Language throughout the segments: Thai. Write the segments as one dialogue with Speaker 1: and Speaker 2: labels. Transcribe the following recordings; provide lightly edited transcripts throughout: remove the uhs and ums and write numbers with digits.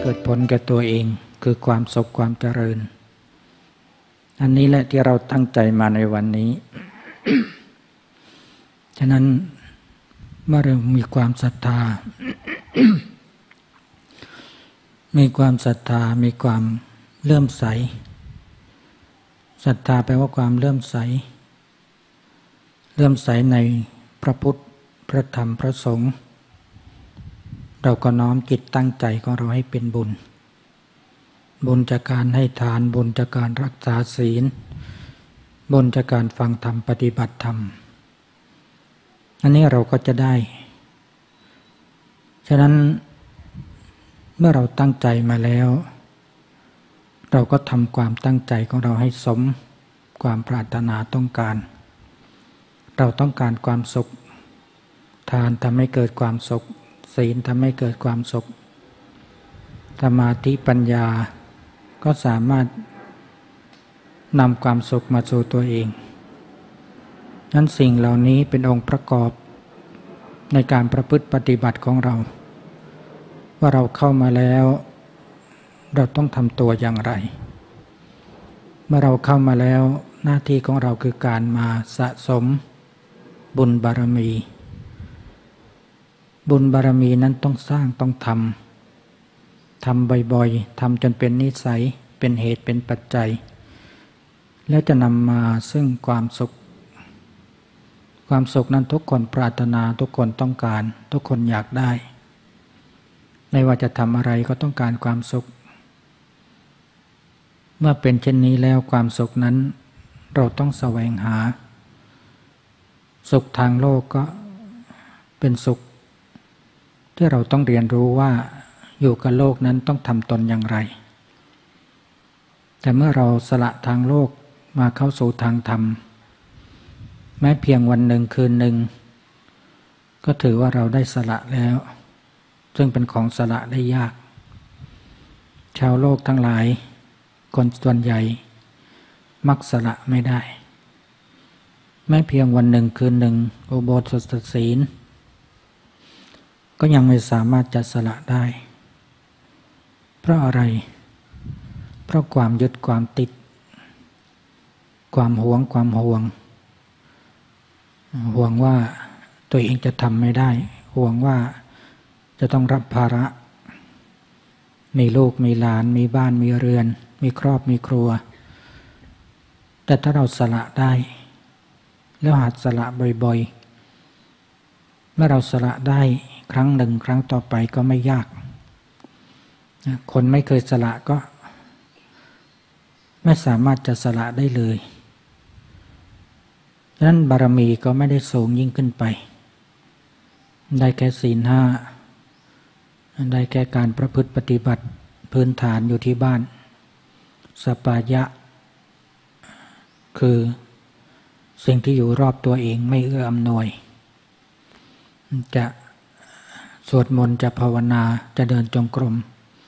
Speaker 1: เกิดผลแก่ตัวเองคือความสุขความเจริญอันนี้แหละที่เราตั้งใจมาในวันนี้ ฉะนั้นเมื่อเรามีความศรัทธา มีความศรัทธามีความเลื่อมใสศรัทธาแปลว่าความเลื่อมใสในพระพุทธพระธรรมพระสงฆ์เราก็น้อมจิตตั้งใจของเราให้เป็นบุญจากการให้ทานบุญจากการรักษาศีลบุญจากการฟังธรรมปฏิบัติธรรมอันนี้เราก็จะได้ฉะนั้นเมื่อเราตั้งใจมาแล้วเราก็ทำความตั้งใจของเราให้สมความปรารถนาต้องการเราต้องการความสุขทานทำให้เกิดความสุขศีลทำให้เกิดความสุขสมาธิปัญญาก็สามารถนำความสุขมาสู่ตัวเองนั้นสิ่งเหล่านี้เป็นองค์ประกอบในการประพฤติปฏิบัติของเราว่าเราเข้ามาแล้วเราต้องทำตัวอย่างไรเมื่อเราเข้ามาแล้วหน้าที่ของเราคือการมาสะสมบุญบารมีบุญบารมีนั้นต้องสร้างต้องทำบ่อยๆทำจนเป็นนิสัยเป็นเหตุเป็นปัจจัยแล้วจะนำมาซึ่งความสุขนั้นทุกคนปรารถนาทุกคนต้องการทุกคนอยากได้ไม่ว่าจะทำอะไรก็ต้องการความสุขเมื่อเป็นเช่นนี้แล้วความสุขนั้นเราต้องแสวงหาสุขทางโลกก็เป็นสุขที่เราต้องเรียนรู้ว่าอยู่กับโลกนั้นต้องทำตนอย่างไรแต่เมื่อเราสละทางโลกมาเข้าสู่ทางธรรมแม้เพียงวันหนึ่งคืนหนึ่งก็ถือว่าเราได้สละแล้วซึ่งเป็นของสละได้ยากชาวโลกทั้งหลายคนส่วนใหญ่มักสละไม่ได้แม้เพียงวันหนึ่งคืนหนึ่งอุโบสถศีลก็ยังไม่สามารถจะสละได้เพราะอะไรเพราะความยึดความติดความหวงว่าตัวเองจะทำไม่ได้ห่วงว่าจะต้องรับภาระมีลูกมีหลานมีบ้านมีเรือนมีครอบมีครัวแต่ถ้าเราสละได้แล้วหัดสละบ่อยๆเมื่อเราสละได้ครั้งหนึ่งครั้งต่อไปก็ไม่ยากคนไม่เคยสละก็ไม่สามารถจะสละได้เลยดังนั้นบารมีก็ไม่ได้สูงยิ่งขึ้นไปได้แค่ศีลห้าได้แค่การประพฤติปฏิบัติพื้นฐานอยู่ที่บ้านสัปปายะคือสิ่งที่อยู่รอบตัวเองไม่เอื้ออำนวยจะสวดมนต์จะภาวนาจะเดินจงกรม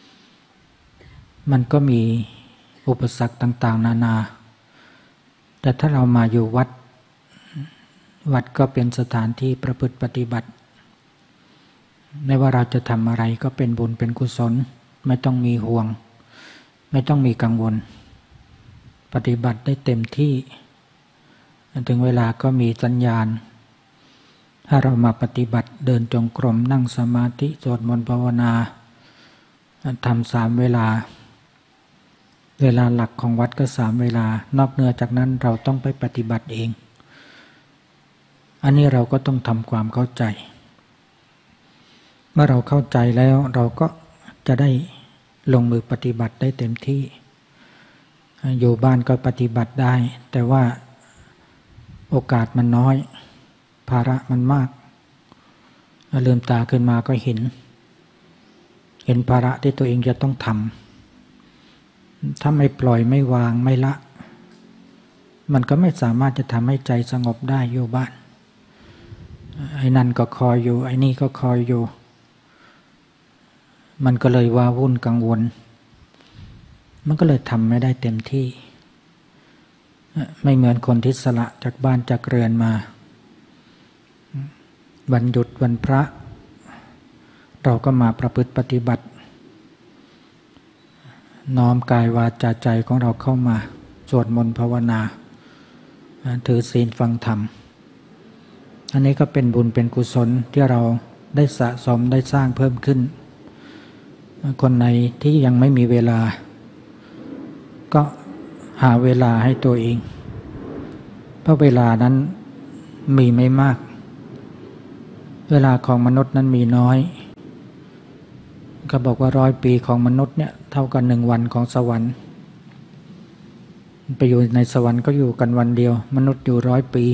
Speaker 1: มันก็มีอุปสรรคต่างๆนานาแต่ถ้าเรามาอยู่วัดก็เป็นสถานที่ประพฤติปฏิบัติไม่ว่าเราจะทำอะไรก็เป็นบุญเป็นกุศลไม่ต้องมีห่วงไม่ต้องมีกังวลปฏิบัติได้เต็มที่ถึงเวลาก็มีสัญญาณถ้าเรามาปฏิบัติเดินจงกรมนั่งสมาธิสวดมนต์ภาวนาทำ3 เวลาหลักของวัดก็3 เวลานอกเหนือจากนั้นเราต้องไปปฏิบัติเองอันนี้เราก็ต้องทำความเข้าใจเมื่อเราเข้าใจแล้วเราก็จะได้ลงมือปฏิบัติได้เต็มที่อยู่บ้านก็ปฏิบัติได้แต่ว่าโอกาสมันน้อยภาระมันมากลืมตาขึ้นมาก็เห็นภาระที่ตัวเองจะต้องทำถ้าไม่ปล่อยไม่วางไม่ละมันก็ไม่สามารถจะทำให้ใจสงบได้อยู่บ้านไอ้นั่นก็คอยอยู่ไอ้นี่ก็คอยอยู่มันก็เลยว้าวุ่นกังวลมันก็เลยทำไม่ได้เต็มที่ไม่เหมือนคนที่สละจากบ้านจากเรือนมาวันหยุดวันพระเราก็มาประพฤติปฏิบัติน้อมกายวาจาใจของเราเข้ามาสวดมนต์ภาวนาถือศีลฟังธรรมอันนี้ก็เป็นบุญเป็นกุศลที่เราได้สะสมได้สร้างเพิ่มขึ้นคนไหนที่ยังไม่มีเวลาก็หาเวลาให้ตัวเองเพราะเวลานั้นมีไม่มากเวลาของมนุษย์นั้นมีน้อยก็บอกว่า100 ปีของมนุษย์เนี่ยเท่ากัน1 วันของสวรรค์ไปอยู่ในสวรรค์ก็อยู่กันวันเดียวมนุษย์อยู่100 ปี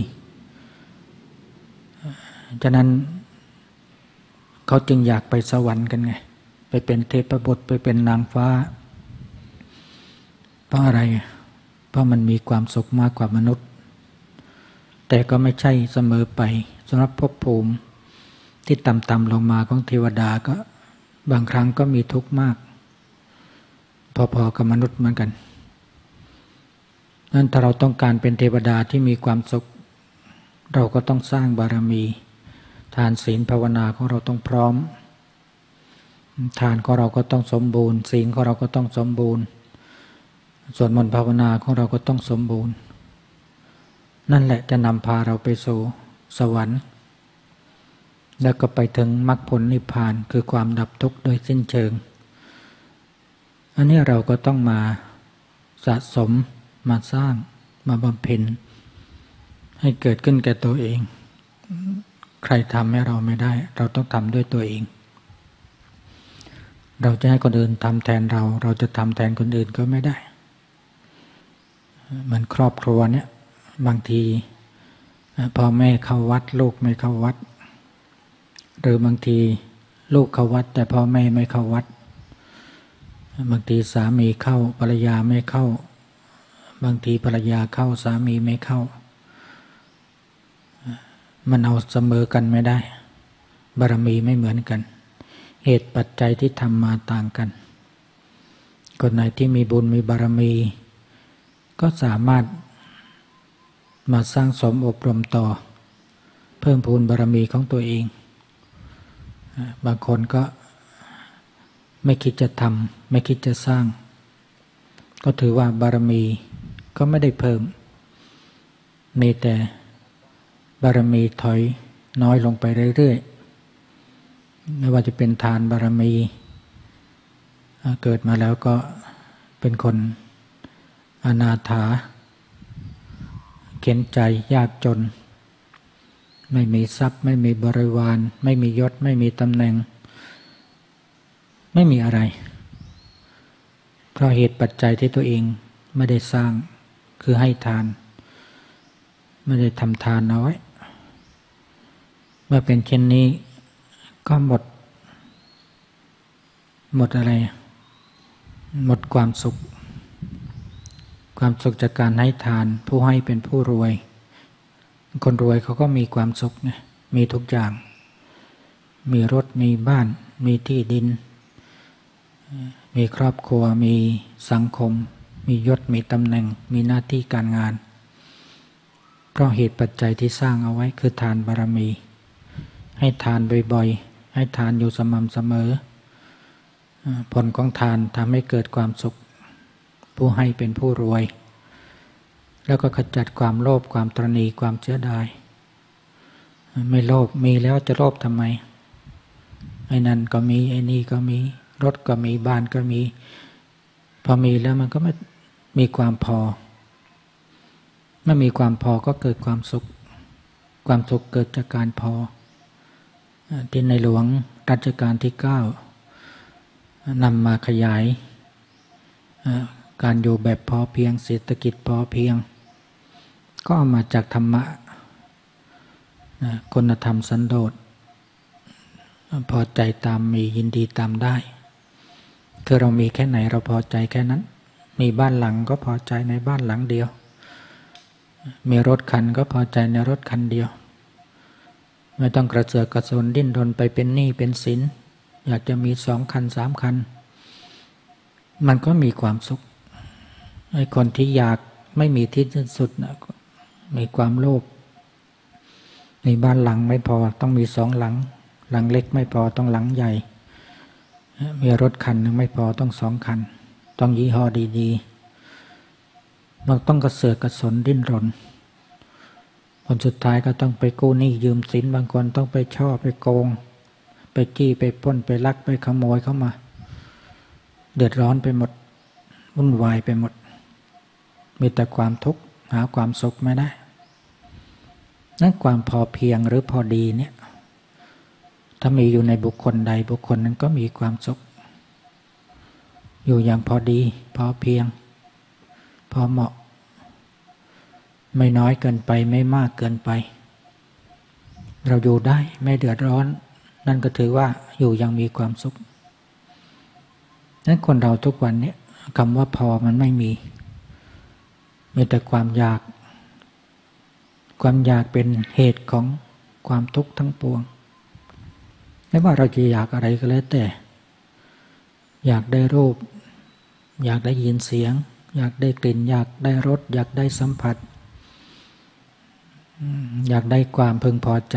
Speaker 1: ฉะนั้นเขาจึงอยากไปสวรรค์กันไงไปเป็นเทพบุตรไปเป็นนางฟ้าเพราะอะไรเพราะมันมีความสุขมากกว่ามนุษย์แต่ก็ไม่ใช่เสมอไปสำหรับภพภูมิที่ต่ำๆลงมาของเทวดาก็บางครั้งก็มีทุกข์มากพอๆกับมนุษย์เหมือนกันนั้นถ้าเราต้องการเป็นเทวดาที่มีความสุขเราก็ต้องสร้างบารมีทานศีลภาวนาของเราต้องพร้อมทานของเราก็ต้องสมบูรณ์ศีลของเราก็ต้องสมบูรณ์สวดมนต์ภาวนาของเราก็ต้องสมบูรณ์นั่นแหละจะนำพาเราไปสู่สวรรค์แล้วก็ไปถึงมรรคผลนิพพานคือความดับทุกข์โดยสิ้นเชิงอันนี้เราก็ต้องมาสะสมมาสร้างมาบำเพ็ญให้เกิดขึ้นแก่ตัวเองใครทำให้เราไม่ได้เราต้องทำด้วยตัวเองเราจะให้คนอื่นทำแทนเราจะทำแทนคนอื่นก็ไม่ได้เหมือนครอบครัวเนี่ยบางทีพ่อแม่เข้าวัดลูกไม่เข้าวัดหรือบางทีลูกเข้าวัดแต่พ่อแม่ไม่เข้าวัดบางทีสามีเข้าภรรยาไม่เข้าบางทีภรรยาเข้าสามีไม่เข้ามันเอาเสมอกันไม่ได้บารมีไม่เหมือนกันเหตุปัจจัยที่ทำมาต่างกันคนไหนที่มีบุญมีบารมีก็สามารถมาสร้างสมอบรมต่อเพิ่มพูนบารมีของตัวเองบางคนก็ไม่คิดจะทำไม่คิดจะสร้างก็ถือว่าบารมีก็ไม่ได้เพิ่มมีแต่บารมีถอยน้อยลงไปเรื่อยๆไม่ว่าจะเป็นทานบารมีเกิดมาแล้วก็เป็นคนอนาถาเข็ญใจยากจนไม่มีทรัพย์ไม่มีบริวารไม่มียศไม่มีตำแหน่งไม่มีอะไรเพราะเหตุปัจจัยที่ตัวเองไม่ได้สร้างคือให้ทานไม่ได้ทำทานเอาไว้เมื่อเป็นเช่นนี้ก็หมดอะไรหมดความสุขจากการให้ทานผู้ให้เป็นผู้รวยคนรวยเขาก็มีความสุขไงมีทุกอย่างมีรถมีบ้านมีที่ดินมีครอบครัวมีสังคมมียศมีตำแหน่งมีหน้าที่การงานเพราะเหตุปัจจัยที่สร้างเอาไว้คือทานบารมีให้ทานบ่อยๆให้ทานอยู่สม่ำเสมอผลของทานทำให้เกิดความสุขผู้ให้เป็นผู้รวยแล้วก็ขจัดความโลภความตระหนี่ความเสียดายไม่โลภมีแล้วจะโลภทำไมไอ้นั่นก็มีไอ้นี่ก็มีรถก็มีบ้านก็มีพอมีแล้วมันก็ไม่มีความพอไม่มีความพอก็เกิดความสุขเกิดจากการพอที่ในหลวงรัชกาลที่9นำมาขยายการอยู่แบบพอเพียงเศรษฐกิจพอเพียงก็เอามาจากธรรมะคุณธรรมสันโดษพอใจตามมียินดีตามได้คือเรามีแค่ไหนเราพอใจแค่นั้นมีบ้านหลังก็พอใจในบ้านหลังเดียวมีรถคันก็พอใจในรถคันเดียวไม่ต้องกระเสือกกระสนดิ้นรนไปเป็นหนี้เป็นสินอยากจะมี2 คัน3 คันมันก็มีความสุขไอ้คนที่อยากไม่มีที่สิ้นสุดนะมีความโลภมีบ้านหลังไม่พอต้องมี2 หลังหลังเล็กไม่พอต้องหลังใหญ่มีรถคันนึงไม่พอต้อง2 คันต้องยี่ห้อดีๆเราต้องกระเสือกกระสนดิ้นรนผลสุดท้ายก็ต้องไปกู้หนี้ยืมสินบางคนต้องไปช่อไปโกงไปจี้ไปปล้นไปลักไปขโมยเข้ามาเดือดร้อนไปหมดวุ่นวายไปหมดมีแต่ความทุกข์หาความสุขไม่ได้นั้นความพอเพียงหรือพอดีเนี่ยถ้ามีอยู่ในบุคคลใดบุคคลนั้นก็มีความสุขอยู่อย่างพอดีพอเพียงพอเหมาะไม่น้อยเกินไปไม่มากเกินไปเราอยู่ได้ไม่เดือดร้อนนั่นก็ถือว่าอยู่ยังมีความสุขนั้นคนเราทุกวันนี้คำว่าพอมันไม่มีแต่ความอยากเป็นเหตุของความทุกข์ทั้งปวงไม่ว่าเราจะอยากอะไรก็แล้วแต่อยากได้รูปอยากได้ยินเสียงอยากได้กลิ่นอยากได้รสอยากได้สัมผัสอยากได้ความพึงพอใจ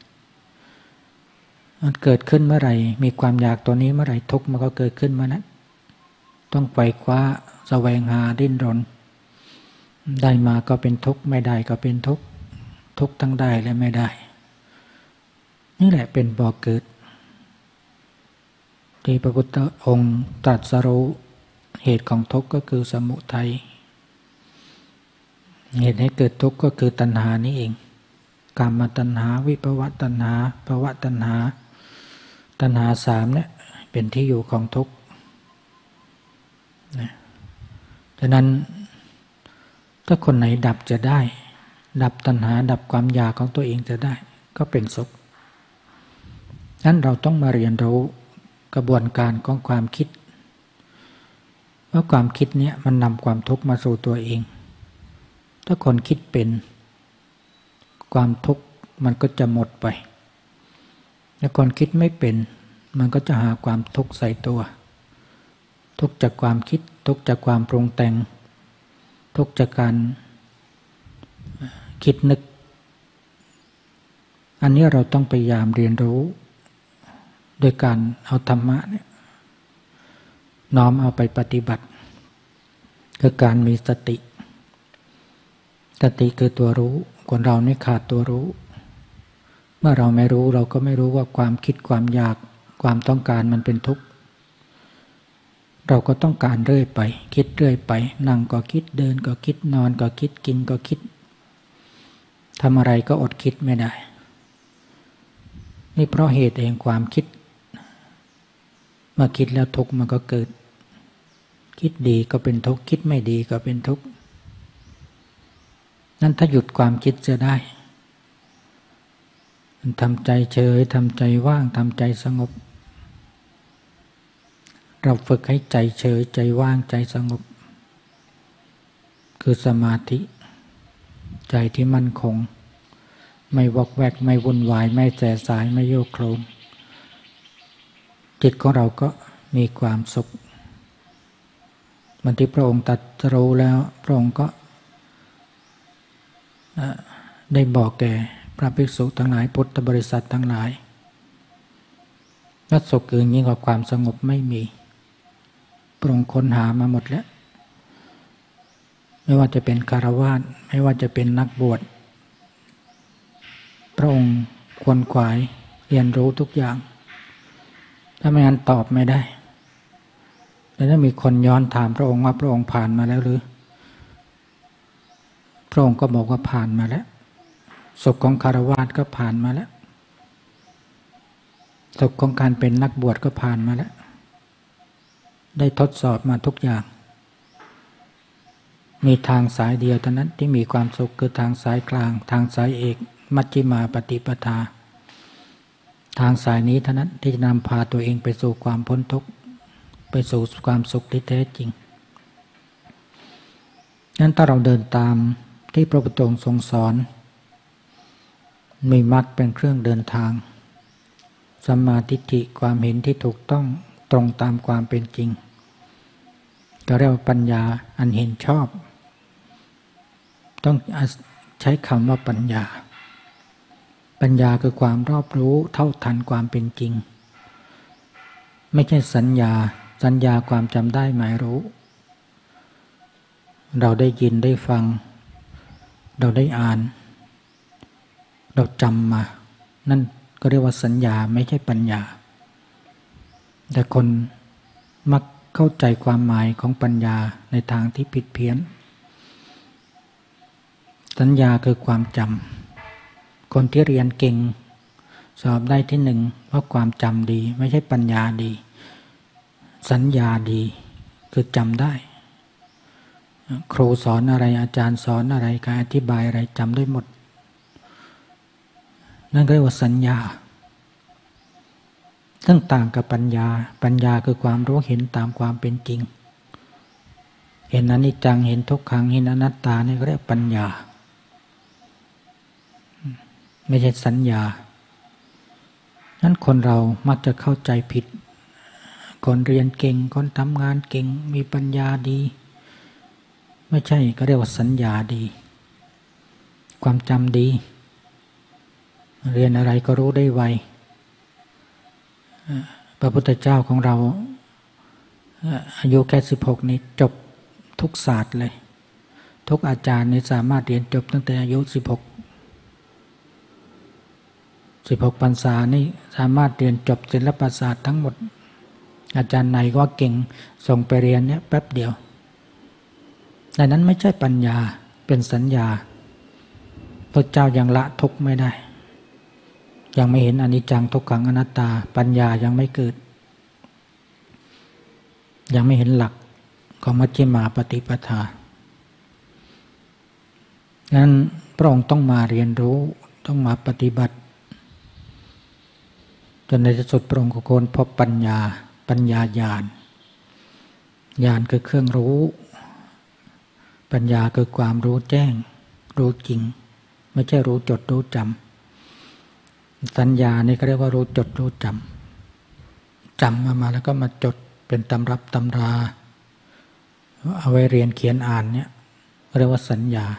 Speaker 1: มันเกิดขึ้นเมื่อไหร่มีความอยากตัวนี้เมื่อไหร่ทุกข์มันก็เกิดขึ้นเมื่อนั้นต้องไปคว้าแสวงหาดิ้นรนได้มาก็เป็นทุกข์ไม่ได้ก็เป็นทุกข์ทุกข์ทั้งได้และไม่ได้นี่แหละเป็นบ่อเกิดที่พระพุทธองค์ตรัสรู้เหตุของทุกข์ก็คือสมุทัยเหตุให้เกิดทุกข์ก็คือตัณหานี่เองกามตัณหาวิภวตัณหาภวตัณหาตัณหาสามเนี่ยเป็นที่อยู่ของทุกข์นะฉะนั้นถ้าคนไหนดับจะได้ดับตัณหาดับความอยากของตัวเองจะได้ก็เป็นสุขฉะนั้นเราต้องมาเรียนรู้กระบวนการของความคิดว่าความคิดเนี้ยมันนำความทุกข์มาสู่ตัวเองถ้าคนคิดเป็นความทุกข์มันก็จะหมดไปถ้าคนคิดไม่เป็นมันก็จะหาความทุกข์ใส่ตัวทุกข์จากความคิดทุกข์จากความปรุงแต่งทุกข์จากการคิดนึกอันนี้เราต้องพยายามเรียนรู้โดยการเอาธรรมะเนี่ยน้อมเอาไปปฏิบัติคือการมีสติคือตัวรู้คนเรานี่ขาดตัวรู้เมื่อเราไม่รู้เราก็ไม่รู้ว่าความคิดความอยากความต้องการมันเป็นทุกข์เราก็ต้องการเรื่อยไปคิดเรื่อยไปนั่งก็คิดเดินก็คิดนอนก็คิดกินก็คิดทำอะไรก็อดคิดไม่ได้นี่เพราะเหตุแห่งความคิดเมื่อคิดแล้วทุกข์มันก็เกิดคิดดีก็เป็นทุกข์คิดไม่ดีก็เป็นทุกข์นั้นถ้าหยุดความคิดจะได้ทำใจเฉยทำใจว่างทำใจสงบเราฝึกให้ใจเฉยใจว่างใจสงบคือสมาธิใจที่มั่นคงไม่วอกแวกไม่วุ่นวายไม่แสสายไม่โยกโคลนจิตของเราก็มีความสุขมันที่พระองค์ตรัสรู้แล้วพระองค์ก็ได้บอกแก่พระภิกษุทั้งหลายพุทธบริษัททั้งหลายว่าสุขอื่นยิ่งกว่าความสงบไม่มีพระองค์ค้นหามาหมดแล้วไม่ว่าจะเป็นคฤหัสถ์ไม่ว่าจะเป็นนักบวชพระองค์ขวนขวายเรียนรู้ทุกอย่างถ้าไม่งั้นตอบไม่ได้แต่ถ้ามีคนย้อนถามพระองค์ว่าพระองค์ผ่านมาแล้วหรือพระองค์ก็บอกว่าผ่านมาแล้วสุขของคฤหัสถ์ก็ผ่านมาแล้วสุขของการเป็นนักบวชก็ผ่านมาแล้วได้ทดสอบมาทุกอย่างมีทางสายเดียวเท่านั้นที่มีความสุขคือทางสายกลางทางสายเอกมัชฌิมาปฏิปทาทางสายนี้เท่านั้นที่จะนำพาตัวเองไปสู่ความพ้นทุกข์ไปสู่ความสุขที่แท้จริงนั้นถ้าเราเดินตามที่พระพุทธองค์ทรงสอนมีมรรคเป็นเครื่องเดินทางสัมมาทิฏฐิความเห็นที่ถูกต้องตรงตามความเป็นจริงก็เรียกว่าปัญญาอันเห็นชอบต้องใช้คำว่าปัญญาคือความรอบรู้เท่าทันความเป็นจริงไม่ใช่สัญญาความจำได้หมายรู้เราได้ยินได้ฟังเราได้อ่านเราจำมานั่นก็เรียกว่าสัญญาไม่ใช่ปัญญาแต่คนมักเข้าใจความหมายของปัญญาในทางที่ผิดเพี้ยนสัญญาคือความจำคนที่เรียนเก่งสอบได้ที่หนึ่งเพราะความจำดีไม่ใช่ปัญญาดีสัญญาดีคือจำได้ครูสอนอะไรอาจารย์สอนอะไรการอธิบายอะไรจำได้หมดนั่นเรียกว่าสัญญาซึ่งต่างกับปัญญาปัญญาคือความรู้เห็นตามความเป็นจริงเห็นอนิจจังเห็นทุกขังเห็นอนัตตานี่เรียกปัญญาไม่ใช่สัญญานั้นคนเรามักจะเข้าใจผิดคนเรียนเก่งคนทำงานเก่งมีปัญญาดีไม่ใช่ก็เรียกว่าสัญญาดีความจำดีเรียนอะไรก็รู้ได้ไวพระพุทธเจ้าของเราอายุแค่16นี้จบทุกศาสตร์เลยทุกอาจารย์นี่สามารถเรียนจบตั้งแต่อายุ16พรรษานี่สามารถเรียนจบศิลปศาสตร์ทั้งหมดอาจารย์ไหนก็เก่งส่งไปเรียนเนี่ยแป๊บเดียวแต่นั้นไม่ใช่ปัญญาเป็นสัญญาพระเจ้ายังละทุกข์ไม่ได้ยังไม่เห็นอนิจจังทุกขังอนัตตาปัญญายังไม่เกิดยังไม่เห็นหลักของมัชฌิมาปฏิปทาดังนั้นพระองค์ต้องมาเรียนรู้ต้องมาปฏิบัติจนในที่สุดพระองค์ก็ค้นพบปัญญาญาณญาณคือเครื่องรู้ปัญญาคือความรู้แจ้งรู้จริงไม่ใช่รู้จดรู้จำสัญญานี่ก็เรียกว่ารู้จดรู้จำมาแล้วก็มาจดเป็นตำรับตำราเอาไว้เรียนเขียนอ่านเนี่ยเรียกว่าสัญญา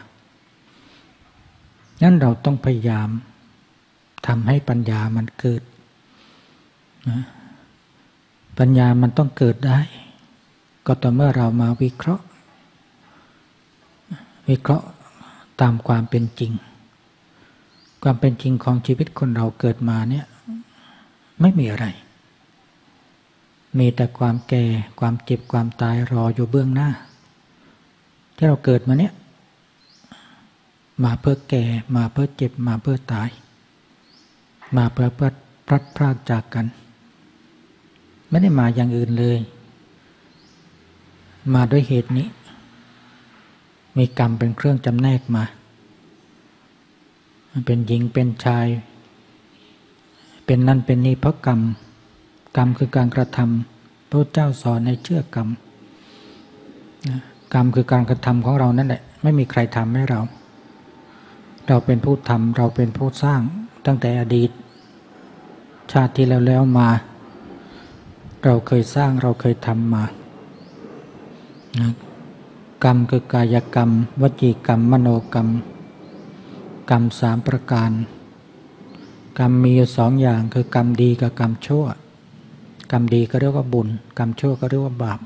Speaker 1: งั้นเราต้องพยายามทำให้ปัญญามันเกิดนะปัญญามันต้องเกิดได้ก็ต่อเมื่อเรามาวิเคราะห์ตามความเป็นจริงความเป็นจริงของชีวิตคนเราเกิดมาเนี่ยไม่มีอะไรมีแต่ความแก่ความเจ็บความตายรออยู่เบื้องหน้าที่เราเกิดมาเนี่ยมาเพื่อแก่มาเพื่อเจ็บมาเพื่อตายมาเพื่อพลัดพรากจากกันไม่ได้มาอย่างอื่นเลยมาด้วยเหตุนี้มีกรรมเป็นเครื่องจำแนกมาเป็นหญิงเป็นชายเป็นนั่นเป็นนี่เพราะกรรมคือการกระทำพระเจ้าสอนให้เชื่อกรรมกรรมคือการกระทำของเรานั่นแหละไม่มีใครทำให้เราเป็นผู้ทำเราเป็นผู้สร้างตั้งแต่อดีตชาติที่แล้วมาเราเคยสร้างเราเคยทำมากรรมคือกายกรรมวจีกรรมมโนกรรมกรรม3ประการกรรมมีอยู่2อย่างคือกรรมดีกับกรรมชั่วกรรมดีก็เรียกว่าบุญกรรมชั่วก็เรียกว่าบาป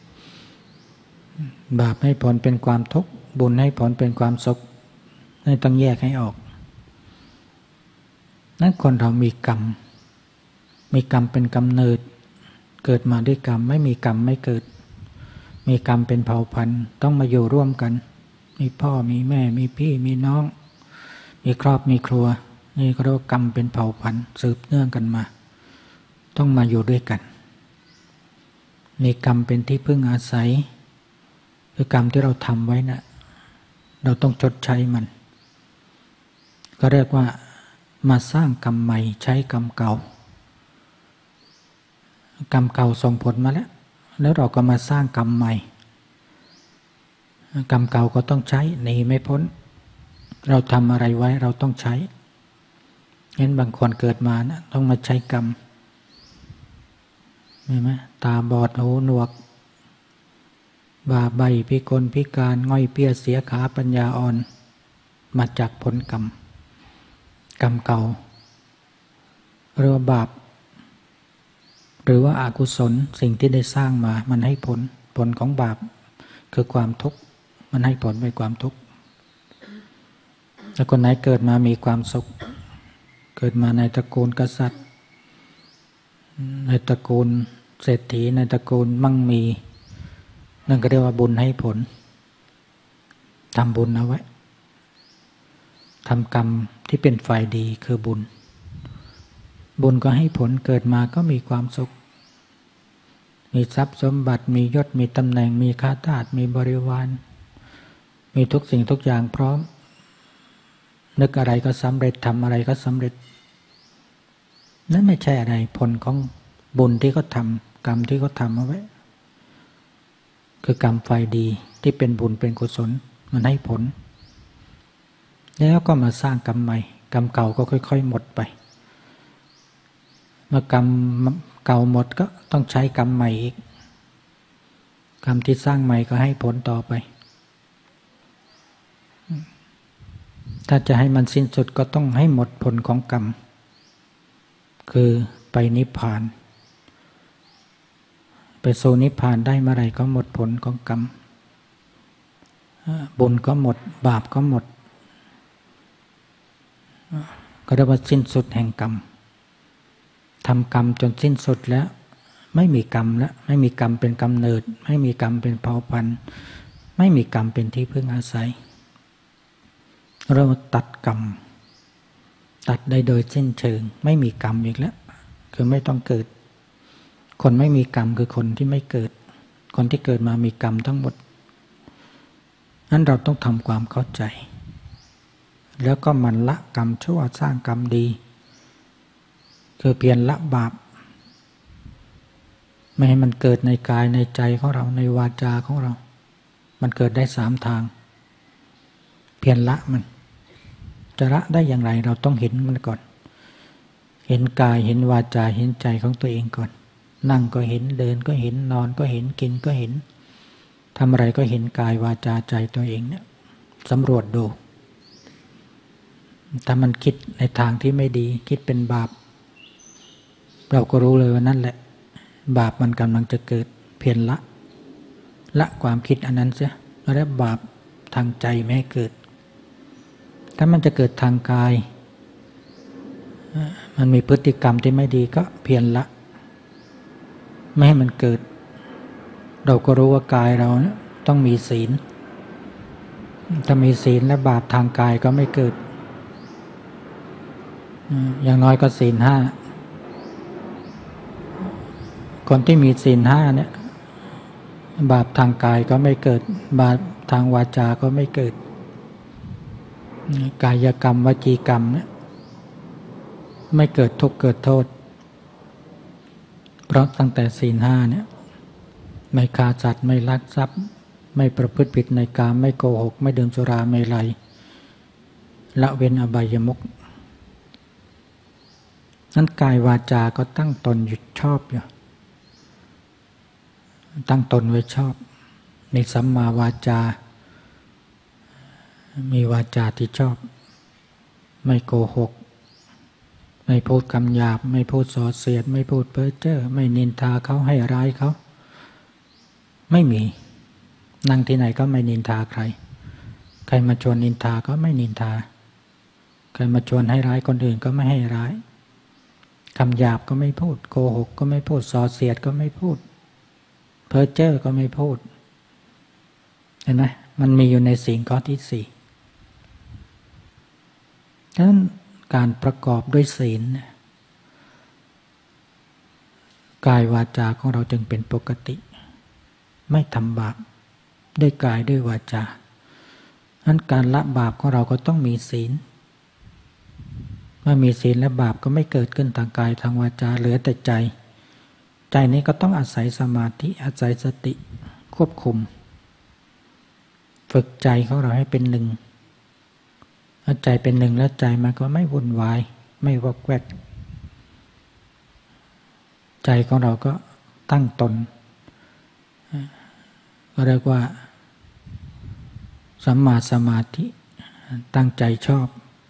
Speaker 1: ให้ผลเป็นความทุกข์บุญให้ผลเป็นความสุขนี่ต้องแยกให้ออกนั้นคนเรามีกรรมเป็นกำเนิดเกิดมาด้วยกรรมไม่มีกรรมไม่เกิดมีกรรมเป็นเผ่าพันธุ์ต้องมาอยู่ร่วมกันมีพ่อมีแม่มีพี่มีน้องมีครอบมีครัวนี่ก็เรียกว่ากรรมเป็นเผ่าพันธุ์สืบเนื่องกันมาต้องมาอยู่ด้วยกันมีกรรมเป็นที่พึ่งอาศัยคือกรรมที่เราทำไว้นะเราต้องชดใช้มันก็เรียกว่ามาสร้างกรรมใหม่ใช้กรรมเก่ส่งผลมาแล้วเราก็มาสร้างกรรมใหม่กรรมเก่าก็ต้องใช้หนีไม่พ้นเราทำอะไรไว้เราต้องใช้งั้นบางคนเกิดมานะต้องมาใช้กรรมเห็นไหมตาบอดหูหนวกบ่าใบพิกลพิการง่อยเปี้ยเสียขาปัญญาอ่อนมาจากผลกรรมเก่าเรียกว่าบาปหรือว่าอกุศลสิ่งที่ได้สร้างมามันให้ผลของบาปคือความทุกข์มันให้ผลเป็นความทุกข์ถ้าคนไหนเกิดมามีความสุขเกิดมาในตระกูลกษัตริย์ในตระกูลเศรษฐีในตระกูลมั่งมีนั่นก็เรียกว่าบุญให้ผลทำบุญเอาไว้ทำกรรมที่เป็นฝ่ายดีคือบุญก็ให้ผลเกิดมาก็มีความสุขมีทรัพย์สมบัติมียศมีตำแหน่งมีข้าทาสมีบริวารมีทุกสิ่งทุกอย่างพร้อมนึกอะไรก็สำเร็จทำอะไรก็สำเร็จนั่นไม่ใช่อะไรผลของบุญที่เขาทำกรรมที่เขาทำเอาไว้คือกรรมฝ่ายดีที่เป็นบุญเป็นกุศลมันให้ผลแล้วก็มาสร้างกรรมใหม่กรรมเก่าก็ค่อยๆหมดไปเมื่อกรรมเก่าหมดก็ต้องใช้กรรมใหม่อีกกรรมที่สร้างใหม่ก็ให้ผลต่อไปถ้าจะให้มันสิ้นสุดก็ต้องให้หมดผลของกรรมคือไปนิพพานไปสู่นิพพานได้เมื่อไรก็หมดผลของกรรมบุญก็หมดบาปก็หมดก็เรียกว่าสิ้นสุดแห่งกรรมทำกรรมจนสิ้นสุดแล้วไม่มีกรรมแล้วไม่มีกรรมเป็นกำเนิดไม่มีกรรมเป็นเผ่าพันธุ์ไม่มีกรรมเป็นที่พึ่งอาศัยเราตัดกรรมตัดได้โดยสิ้นเชิงไม่มีกรรมอีกแล้วคือไม่ต้องเกิดคนไม่มีกรรมคือคนที่ไม่เกิดคนที่เกิดมามีกรรมทั้งหมดนั้นเราต้องทำความเข้าใจแล้วก็มันละกรรมชั่วสร้างกรรมดีคือเพียรละบาปไม่ให้มันเกิดในกายในใจของเราในวาจาของเรามันเกิดได้3 ทางเพียรละมันจะละได้อย่างไรเราต้องเห็นมันก่อนเห็นกายเห็นวาจาเห็นใจของตัวเองก่อนนั่งก็เห็นเดินก็เห็นนอนก็เห็นกินก็เห็นทำอะไรก็เห็นกายวาจาใจตัวเองเนี่ยสำรวจดูถ้ามันคิดในทางที่ไม่ดีคิดเป็นบาปเราก็รู้เลยว่านั่นแหละบาปมันกำลังจะเกิดเพียรละความคิดอันนั้นเสียแล้วบาปทางใจไม่ให้เกิดถ้ามันจะเกิดทางกายมันมีพฤติกรรมที่ไม่ดีก็เพียรละไม่ให้มันเกิดเราก็รู้ว่ากายเราเนี่ยต้องมีศีลถ้ามีศีลและบาปทางกายก็ไม่เกิดอย่างน้อยก็ศีล 5คนที่มีศีล 5เนี่ยบาปทางกายก็ไม่เกิดบาปทางวาจาก็ไม่เกิดกายกรรมวจีกรรมเนี่ยไม่เกิดทุกข์เกิดโทษเพราะตั้งแต่ศีล 5เนี่ยไม่ฆ่าสัตว์ไม่ลักทรัพย์ไม่ประพฤติผิดในกามไม่โกหกไม่ดื่มสุราเมลัยละเว้นอบายมุขนั้นกายวาจาก็ตั้งตนอยู่ชอบอยู่ตั้งตนไว้ชอบในสัมมาวาจามีวาจาที่ชอบไม่โกหกไม่พูดคำหยาบไม่พูดส่อเสียดไม่พูดเพ้อเจ้อไม่นินทาเขาให้ร้ายเขาไม่มีนั่งที่ไหนก็ไม่นินทาใครใครมาชวนนินทาก็ไม่นินทาใครมาชวนให้ร้ายคนอื่นก็ไม่ให้ร้ายคำหยาบก็ไม่พูดโกหกก็ไม่พูดส่อเสียดก็ไม่พูดเพ้อเจ้อก็ไม่พูดเห็นไหมมันมีอยู่ในศีลข้อที่4ฉะนั้นการประกอบด้วยศีลกายวาจาของเราจึงเป็นปกติไม่ทำบาปด้วยกายด้วยวาจาฉะนั้นการละบาปของเราก็ต้องมีศีลเมื่อมีศีลและบาปก็ไม่เกิดขึ้นทางกายทางวาจาเหลือแต่ใจนี้ก็ต้องอาศัยสมาธิอาศัยสติควบคุมฝึกใจของเราให้เป็นหนึ่งถ้าใจเป็นหนึ่งแล้วใจมันก็ไม่วุ่นวายไม่วอกแวกใจของเราก็ตั้งตนก็เรียกว่าสัมมาสมาธิตั้งใจชอบ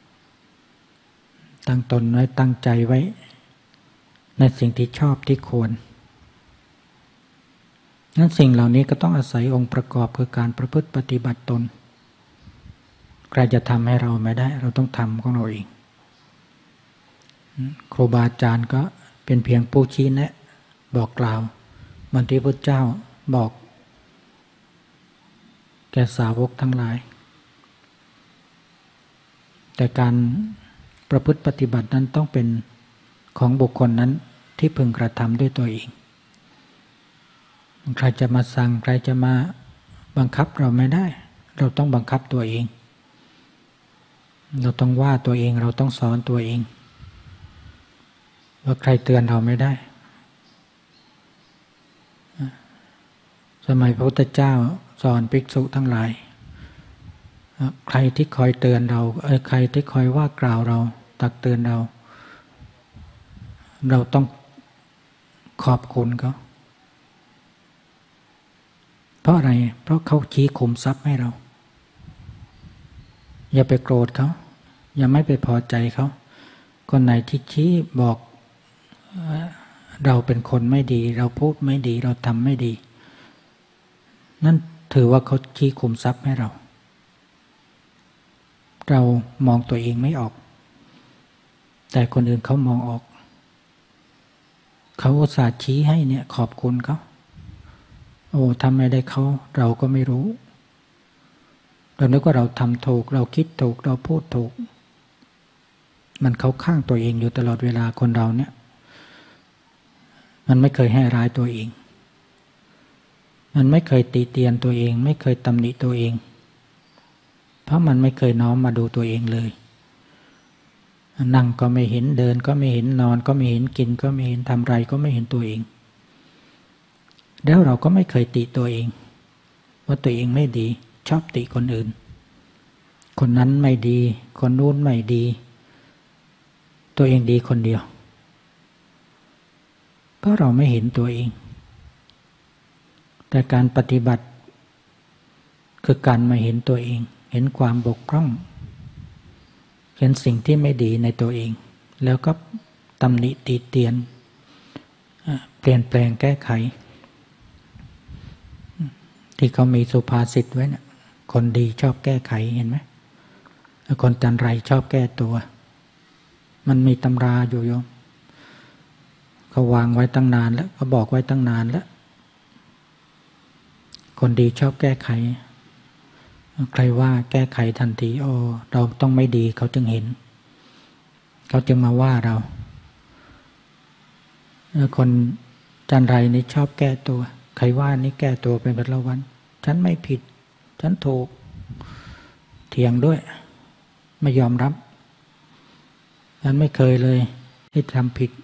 Speaker 1: ตั้งตนไว้ตั้งใจไว้ในสิ่งที่ชอบที่ควรนั้นสิ่งเหล่านี้ก็ต้องอาศัยองค์ประกอบคือการประพฤติปฏิบัติตนใครจะทำให้เราไม่ได้เราต้องทำของเราเองครูบาอาจารย์ก็เป็นเพียงผู้ชี้แนะบอกกล่าวเหมือนที่พระเจ้าบอกแก่สาวกทั้งหลายแต่การประพฤติปฏิบัตินั้นต้องเป็นของบุคคลนั้นที่พึงกระทำด้วยตัวเองใครจะมาสั่งใครจะมาบังคับเราไม่ได้เราต้องบังคับตัวเองเราต้องว่าตัวเองเราต้องสอนตัวเองว่าใครเตือนเราไม่ได้สมัยพระพุทธเจ้าสอนภิกษุทั้งหลายใครที่คอยเตือนเราใครที่คอยว่ากล่าวเราตักเตือนเราต้องขอบคุณเขาเพราะอะไรเพราะเขาชี้ขุมทรัพย์ให้เราอย่าไปโกรธเขาอย่าไม่ไปพอใจเขาคนไหนที่ชี้บอกเราเป็นคนไม่ดีเราพูดไม่ดีเราทำไม่ดีนั่นถือว่าเขาชี้ขุมทรัพย์ให้เรามองตัวเองไม่ออกแต่คนอื่นเขามองออกเขาอุตส่าห์ชี้ให้เนี่ยขอบคุณเขาโอ้ทำไม่ได้เขาเราก็ไม่รู้เรานึกว่าเราทำถูกเราคิดถูกเราพูดถูกมันเข้าข้างตัวเองอยู่ตลอดเวลาคนเราเนี่ยมันไม่เคยให้ร้ายตัวเองมันไม่เคยตีเตียนตัวเองไม่เคยตำหนิตัวเองเพราะมันไม่เคยน้อมมาดูตัวเองเลยนั่งก็ไม่เห็นเดินก็ไม่เห็นนอนก็ไม่เห็นกินก็ไม่เห็นทำไรก็ไม่เห็นตัวเองแล้วเราก็ไม่เคยติตัวเองว่าตัวเองไม่ดีชอบติคนอื่นคนนั้นไม่ดีคนนู้นไม่ดีตัวเองดีคนเดียวเพราะเราไม่เห็นตัวเองแต่การปฏิบัติคือการมาเห็นตัวเองเห็นความบกพร่องเห็นสิ่งที่ไม่ดีในตัวเองแล้วก็ตำหนิติเตียนเปลี่ยนแปลงแก้ไขที่เขามีสุภาษิตไว้นะคนดีชอบแก้ไขเห็นไหมคนจันไรชอบแก้ตัวมันมีตำราอยู่โยมเขาวางไว้ตั้งนานแล้วเขาบอกไว้ตั้งนานแล้วคนดีชอบแก้ไขใครว่าแก้ไขทันทีโอ้เราต้องไม่ดีเขาจึงเห็นเขาจึงมาว่าเราคนจันไรนี่ชอบแก้ตัวใครว่านี่แก้ตัวเป็นแต่ละวันฉันไม่ผิดฉันถูกเถียงด้วยไม่ยอมรับฉันไม่เคยเลยที่ทำผิด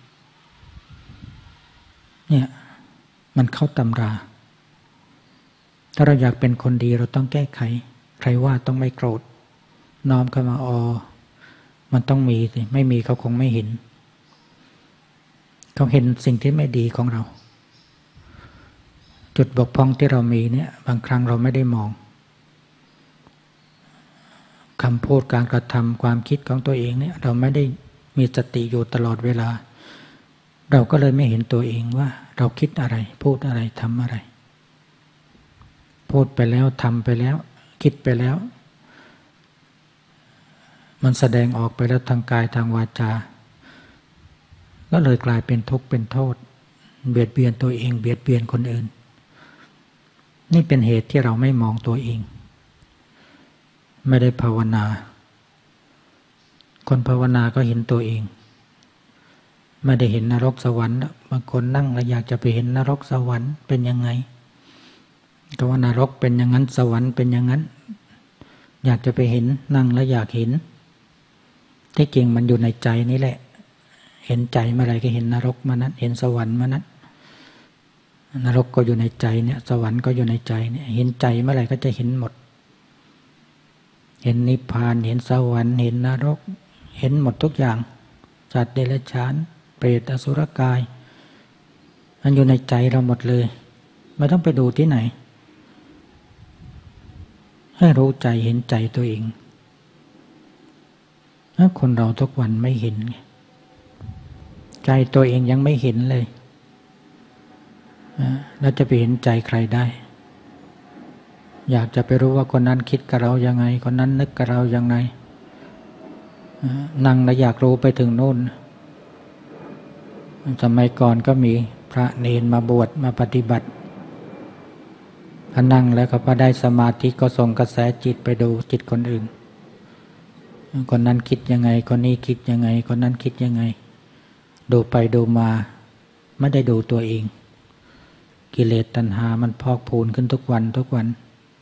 Speaker 1: เนี่ยมันเข้าตำราถ้าเราอยากเป็นคนดีเราต้องแก้ไขใครว่าต้องไม่โกรธน้อมเข้ามามันต้องมีสิไม่มีเขาคงไม่เห็นเขาเห็นสิ่งที่ไม่ดีของเราจุดบกพร่องที่เรามีเนี่ยบางครั้งเราไม่ได้มองคำพูดการกระทำความคิดของตัวเองเนี่ยเราไม่ได้มีสติอยู่ตลอดเวลาเราก็เลยไม่เห็นตัวเองว่าเราคิดอะไรพูดอะไรทำอะไรพูดไปแล้วทำไปแล้วคิดไปแล้วมันแสดงออกไปแล้วทางกายทางวาจาก็เลยกลายเป็นทุกข์เป็นโทษเบียดเบียนตัวเองเบียดเบียนคนอื่นนี่เป็นเหตุที่เราไม่มองตัวเองไม่ได้ภาวนาคนภาวนาก็เห็นตัวเองไม่ได้เห็นนรกสวรรค์บางคนนั่งแล้วอยากจะไปเห็นนรกสวรรค์เป็นยังไงก็ว่านรกเป็นอย่างนั้นสวรรค์เป็นอย่างนั้นอยากจะไปเห็นนั่งแล้วอยากเห็นที่จริงมันอยู่ในใจนี่แหละเห็นใจเมื่อไรก็เห็นนรกเมื่อนั้นเห็นสวรรค์เมื่อนั้นนรกก็อยู่ในใจเนี่ยสวรรค์ก็อยู่ในใจเนี่ยเห็นใจเมื่อไรก็จะเห็นหมดเห็นนิพพานเห็นสวรรค์เห็นนรกเห็นหมดทุกอย่างสัตว์เดรัจฉานเปรตอสุรกายมันอยู่ในใจเราหมดเลยไม่ต้องไปดูที่ไหนให้รู้ใจเห็นใจตัวเองถ้าคนเราทุกวันไม่เห็นใจตัวเองยังไม่เห็นเลยแล้วจะไปเห็นใจใครได้อยากจะไปรู้ว่าคนนั้นคิดกับเรายังไงคนนั้นนึกกับเรายังไงนั่งแล้วอยากรู้ไปถึงโน่นสมัยก่อนก็มีพระเนนมาบวชมาปฏิบัติพอนั่งแล้วก็พอได้สมาธิก็ส่งกระแสจิตไปดูจิตคนอื่นคนนั้นคิดยังไงคนนี้คิดยังไงคนนั้นคิดยังไงดูไปดูมาไม่ได้ดูตัวเองกิเลสตัณหามันพอกพูนขึ้นทุกวันทุกวัน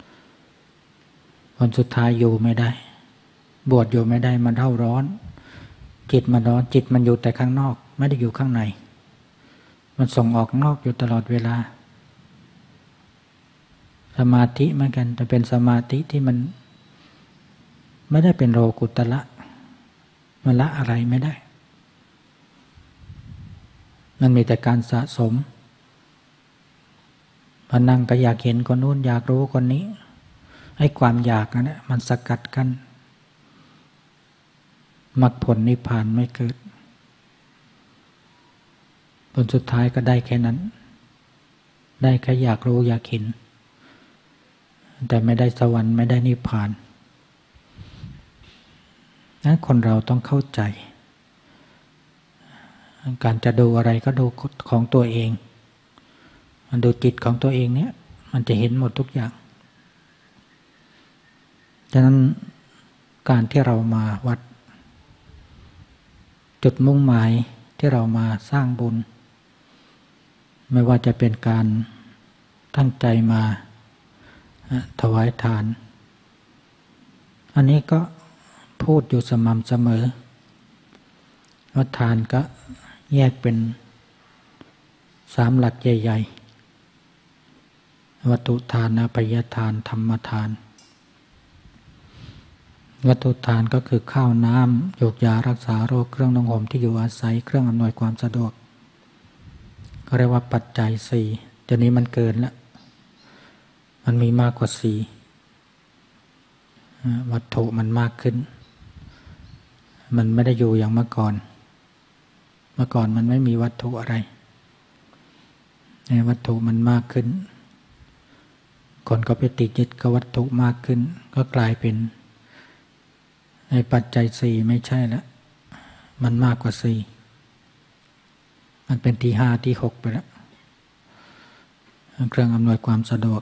Speaker 1: วันสุดท้ายอยู่ไม่ได้บวชอยู่ไม่ได้มันเร่าร้อนจิตมันร้อนจิตมันอยู่แต่ข้างนอกไม่ได้อยู่ข้างในมันส่งออกนอกอยู่ตลอดเวลาสมาธิเหมือนกันแต่เป็นสมาธิที่มันไม่ได้เป็นโลกุตละมันละอะไรไม่ได้มันมีแต่การสะสมพอนั่งก็อยากเห็นคนนู้นอยากรู้คนนี้ไอ้ความอยากนั่นแหละมันสกัดกั้นมรรคผลนิพพานไม่เกิดผลสุดท้ายก็ได้แค่นั้นได้แค่อยากรู้อยากเห็นแต่ไม่ได้สวรรค์ไม่ได้นิพพานนั้นคนเราต้องเข้าใจการจะดูอะไรก็ดูของตัวเองมันดูจิตของตัวเองเนี่ยมันจะเห็นหมดทุกอย่างฉะนั้นการที่เรามาวัดจุดมุ่งหมายที่เรามาสร้างบุญไม่ว่าจะเป็นการตั้งใจมาถวายทานอันนี้ก็พูดอยู่สม่ำเสมอว่าทานก็แยกเป็น3หลักใหญ่ๆวัตถุทานอภัยทานธรรมทานวัตถุทานก็คือข้าวน้ำโยกยารักษาโรคเครื่องนุ่งห่มที่อยู่อาศัยเครื่องอำนวยความสะดวกก็เรียกว่าปัจจัย4เดี๋ยวนี้มันเกินแล้วมันมีมากกว่า4วัตถุมันมากขึ้นมันไม่ได้อยู่อย่างเมื่อก่อนมันไม่มีวัตถุอะไรในวัตถุมันมากขึ้นคนก็ไปติดยึดกับวัตถุมากขึ้นก็กลายเป็นในปัจจัย4ไม่ใช่แล้วมันมากกว่า4มันเป็นที่5ที่6ไปแล้วเครื่องอำนวยความสะดวก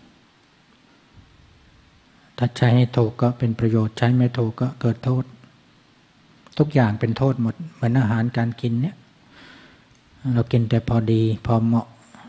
Speaker 1: ถ้าใช้ให้ถูกก็เป็นประโยชน์ใช้ไม่ถูกก็เกิดโทษทุกอย่างเป็นโทษหมดเหมือนอาหารการกินเนี่ยเรากินแต่พอดีพอเหมาะ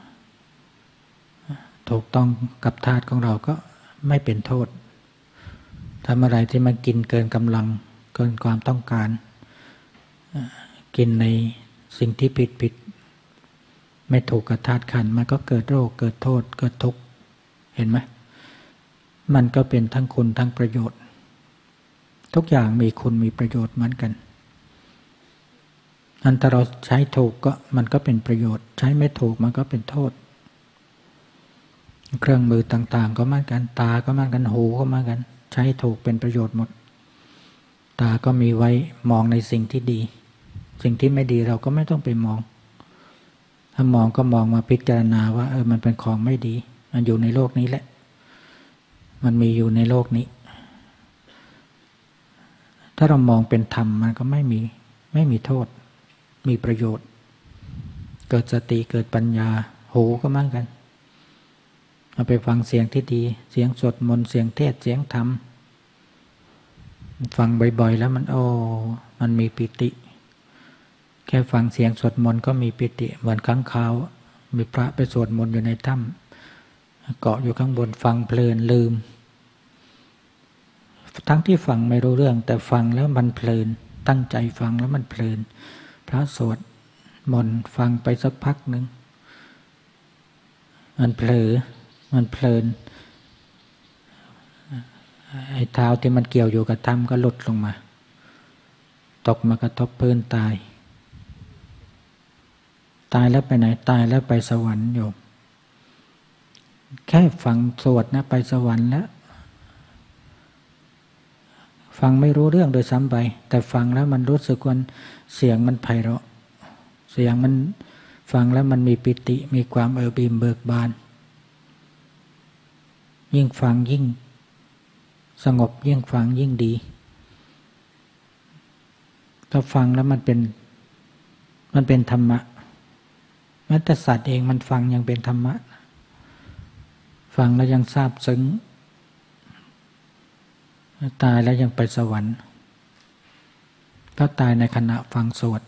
Speaker 1: ถูกต้องกับธาตุของเราก็ไม่เป็นโทษทำอะไรที่มันกินเกินกำลังเกินความต้องการกินในสิ่งที่ผิดไม่ถูกกับธาตุขันธ์มันก็เกิดโรคเกิดโทษเกิดทุกข์เห็นไหมมันก็เป็นทั้งคุณทั้งประโยชน์ทุกอย่างมีคุณมีประโยชน์เหมือนกันอันถ้าเราใช้ถูกก็มันก็เป็นประโยชน์ใช้ไม่ถูกมันก็เป็นโทษเครื่องมือต่างๆก็เหมือนกันตาก็เหมือนกันหูก็เหมือนกันใช้ถูกเป็นประโยชน์หมดตาก็มีไว้มองในสิ่งที่ดีสิ่งที่ไม่ดีเราก็ไม่ต้องไปมองถ้ามองก็มองมาพิจารณาว่ามันเป็นของไม่ดีมันอยู่ในโลกนี้แหละมันมีอยู่ในโลกนี้ถ้าเรามองเป็นธรรมมันก็ไม่มีโทษมีประโยชน์เกิดสติเกิดปัญญาหูก็เหมือนกันเอาไปฟังเสียงที่ดีเสียงสวดมนต์เสียงเทศเสียงธรรมฟังบ่อยๆแล้วมันมีปิติแค่ฟังเสียงสวดมนต์ก็มีปิติเหมือนค้างคาวมีพระไปสวดมนต์อยู่ในถ้ำเกาะอยู่ข้างบนฟังเพลินลืมทั้งที่ฟังไม่รู้เรื่องแต่ฟังแล้วมันเพลินตั้งใจฟังแล้วมันเพลินพระสวดมนต์ฟังไปสักพักหนึ่งมันเผลอมันเพลินไอ้เท้าที่มันเกี่ยวอยู่กับถ้ำก็หลุดลงมาตกมากระทบพื้นตายแล้วไปไหนตายแล้วไปสวรรค์โยมแค่ฟังสวดนะไปสวรรค์แล้วฟังไม่รู้เรื่องโดยซ้ำไปแต่ฟังแล้วมันรู้สึกว่าเสียงมันไพเราะเสียงมันฟังแล้วมันมีปิติมีความเอิบอิ่มเบิกบานยิ่งฟังยิ่งสงบยิ่งฟังยิ่งดีถ้าฟังแล้วมันเป็นธรรมะแม้แต่สัตว์เองมันฟังยังเป็นธรรมะฟังแล้วยังซาบซึ้งตายแล้วยังไปสวรรค์ถ้าตายในขณะฟังสวด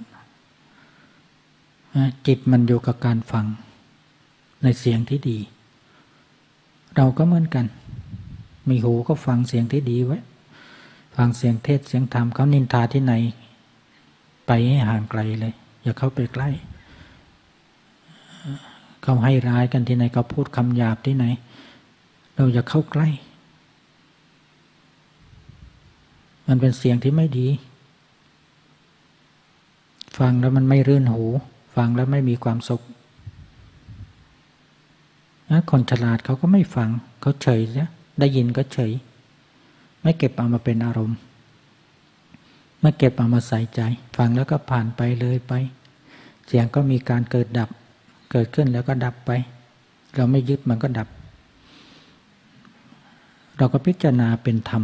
Speaker 1: จิตมันอยู่กับการฟังในเสียงที่ดีเราก็เหมือนกันมีหูก็ฟังเสียงที่ดีไว้ฟังเสียงเทศเสียงธรรมเขานินทาที่ไหนไปให้ห่างไกลเลยอย่าเข้าไปใกล้เขาให้ร้ายกันที่ไหนเขาพูดคำหยาบที่ไหนเราอย่าเข้าใกล้มันเป็นเสียงที่ไม่ดีฟังแล้วมันไม่รื่นหูฟังแล้วไม่มีความสุขคนฉลาดเขาก็ไม่ฟังเขาเฉยนะได้ยินก็เฉยไม่เก็บเอามาเป็นอารมณ์ไม่เก็บเอามาใส่ใจฟังแล้วก็ผ่านไปเลยไปเสียงก็มีการเกิดดับเกิดขึ้นแล้วก็ดับไปเราไม่ยึดมันก็ดับเราก็พิจารณาเป็นธรรม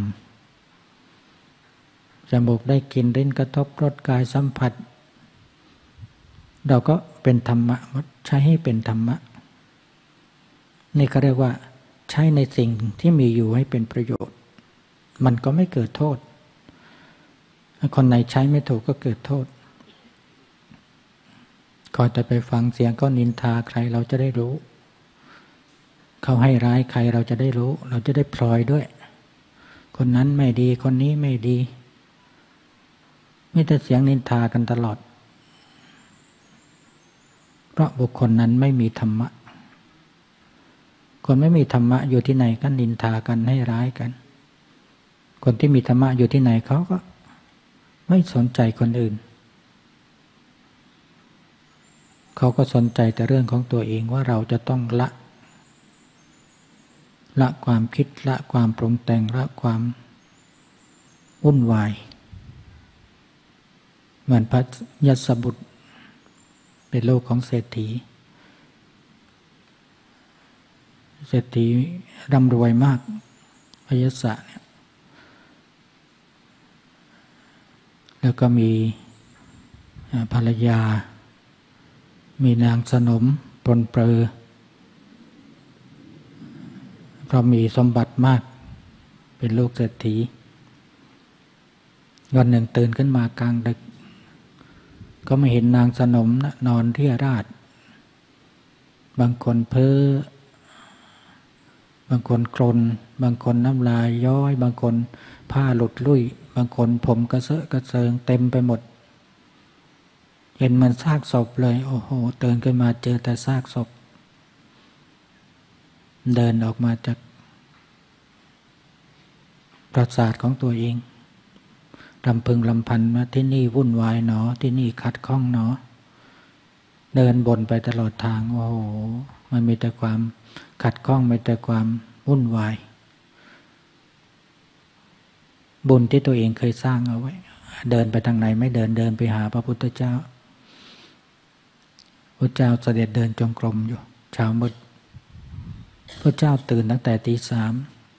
Speaker 1: จมูกได้กลิ่นลิ้นกระทบรสกายสัมผัสเราก็เป็นธรรมะใช้ให้เป็นธรรมะนี่เขาเรียกว่าใช้ในสิ่งที่มีอยู่ให้เป็นประโยชน์มันก็ไม่เกิดโทษคนไหนใช้ไม่ถูกก็เกิดโทษคอยแต่ไปฟังเสียงก็นินทาใครเราจะได้รู้เขาให้ร้ายใครเราจะได้รู้เราจะได้พลอยด้วยคนนั้นไม่ดีคนนี้ไม่ดีมีแต่เสียงนินทากันตลอดเพราะบุคคลนั้นไม่มีธรรมะคนไม่มีธรรมะอยู่ที่ไหนก็นินทากันให้ร้ายกันคนที่มีธรรมะอยู่ที่ไหนเขาก็ไม่สนใจคนอื่นเขาก็สนใจแต่เรื่องของตัวเองว่าเราจะต้องละความคิดละความปรุงแต่งละความวุ่นวายเหมือนพระยศบุตรเป็นโลกของเศรษฐีร่ำรวยมากพระยศเนี่ยแล้วก็มีภรรยามีนางสนมปรนเปรอเพราะมีสมบัติมากเป็นลูกเศรษฐีวันหนึ่งตื่นขึ้นมากลางดึกก็ไม่เห็นนางสนมนอนเรี่ยราดบางคนเพ้อบางคนกรนบางคนน้ำลายย้อยบางคนผ้าหลุดลุ่ยบางคนผมกระเซาะกระเซิงเต็มไปหมดเห็นมันซากศพเลยโอ้โหตื่นขึ้นมาเจอแต่ซากศพเดินออกมาจากปราสาทของตัวเองรำพึงรำพันมาที่นี่วุ่นวายหนอที่นี่ขัดข้องหนอเดินบนไปตลอดทางโอ้โหมันมีแต่ความขัดข้องมีแต่ความวุ่นวายบุญที่ตัวเองเคยสร้างเอาไว้เดินไปทางไหนไม่เดินไปหาพระพุทธเจ้าพระเจ้าเสด็จเดินจงกรมอยู่เช้ามืดพระเจ้าตื่นตั้งแต่ตี 3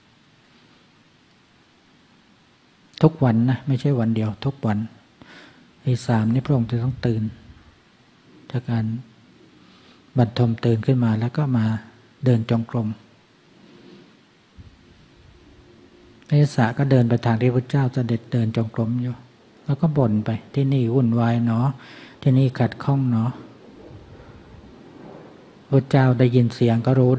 Speaker 1: ทุกวันนะไม่ใช่วันเดียวทุกวันตี 3นี่พระองค์จะต้องตื่นจากการบรรทมตื่นขึ้นมาแล้วก็มาเดินจงกรมพระยศก็เดินไปทางที่พระเจ้าเสด็จเดินจงกรมอยู่แล้วก็บ่นไปที่นี่วุ่นวายเนาะที่นี่ขัดข้องเนาะพระเจ้าได้ยินเสียงก็รู้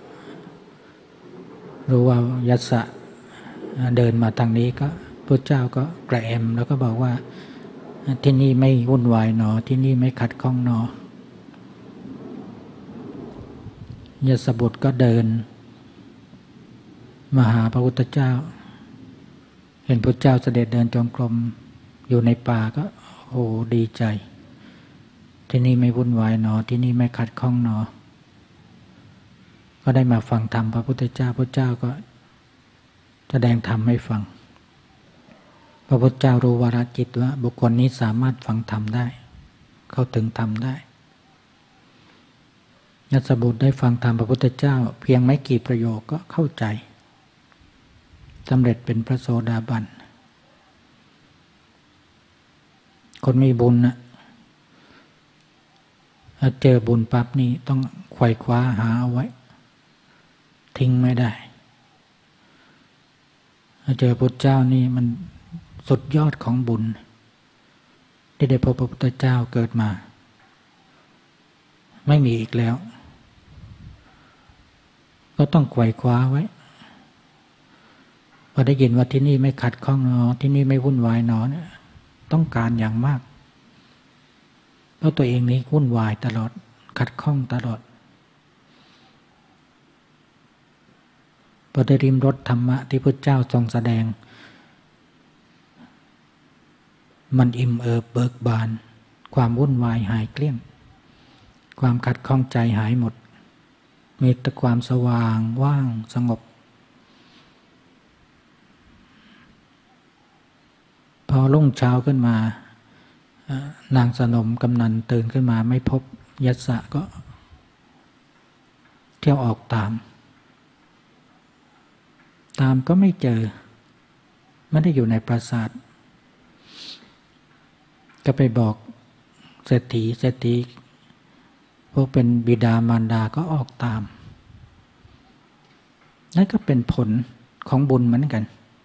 Speaker 1: ว่ายศเดินมาทางนี้ก็พระเจ้าก็กระแอมแล้วก็บอกว่าที่นี่ไม่วุ่นวายเนาะที่นี่ไม่ขัดข้องเนาะยศบุตรก็เดินมาหาพระพุทธเจ้าเห็นพระเจ้าเสด็จเดินจงกรมอยู่ในป่าก็โอ้ดีใจที่นี่ไม่วุ่นวายหนอที่นี่ไม่ขัดข้องหนอก็ได้มาฟังธรรมพระพุทธเจ้าพระเจ้าก็แสดงธรรมให้ฟังพระพุทธเจ้ารู้วาระจิตว่าบุคคลนี้สามารถฟังธรรมได้เข้าถึงธรรมได้ยัสบุตรได้ฟังธรรมพระพุทธเจ้าเพียงไม่กี่ประโยคก็เข้าใจสำเร็จเป็นพระโสดาบันคนมีบุญนะถ้าเจอบุญปั๊บนี่ต้องไขว่คว้าหาเอาไว้ทิ้งไม่ได้ถ้าเจอพุทธเจ้านี่มันสุดยอดของบุญที่ได้พบพระพุทธเจ้าเกิดมาไม่มีอีกแล้วก็ต้องไขว่คว้าไว้พอได้ยินว่าที่นี่ไม่ขัดข้องหนอที่นี่ไม่วุ่นวายหนอเนี่ยต้องการอย่างมากเพราะตัวเองนี้วุ่นวายตลอดขัดข้องตลอดพอได้ริมรสธรรมะที่พระเจ้าทรงแสดงมันอิ่มเอิบเบิกบานความวุ่นวายหายเกลี้ยงความขัดข้องใจหายหมดมีแต่ความสว่างว่างสงบพอรุ่งเช้าขึ้นมานางสนมกำนันตื่นขึ้นมาไม่พบยัสสะก็เที่ยวออกตามก็ไม่เจอไม่ได้อยู่ในปราสาทก็ไปบอกเศรษฐีพวกเป็นบิดามารดาก็ออกตามนั่นก็เป็นผลของบุญเหมือนกัน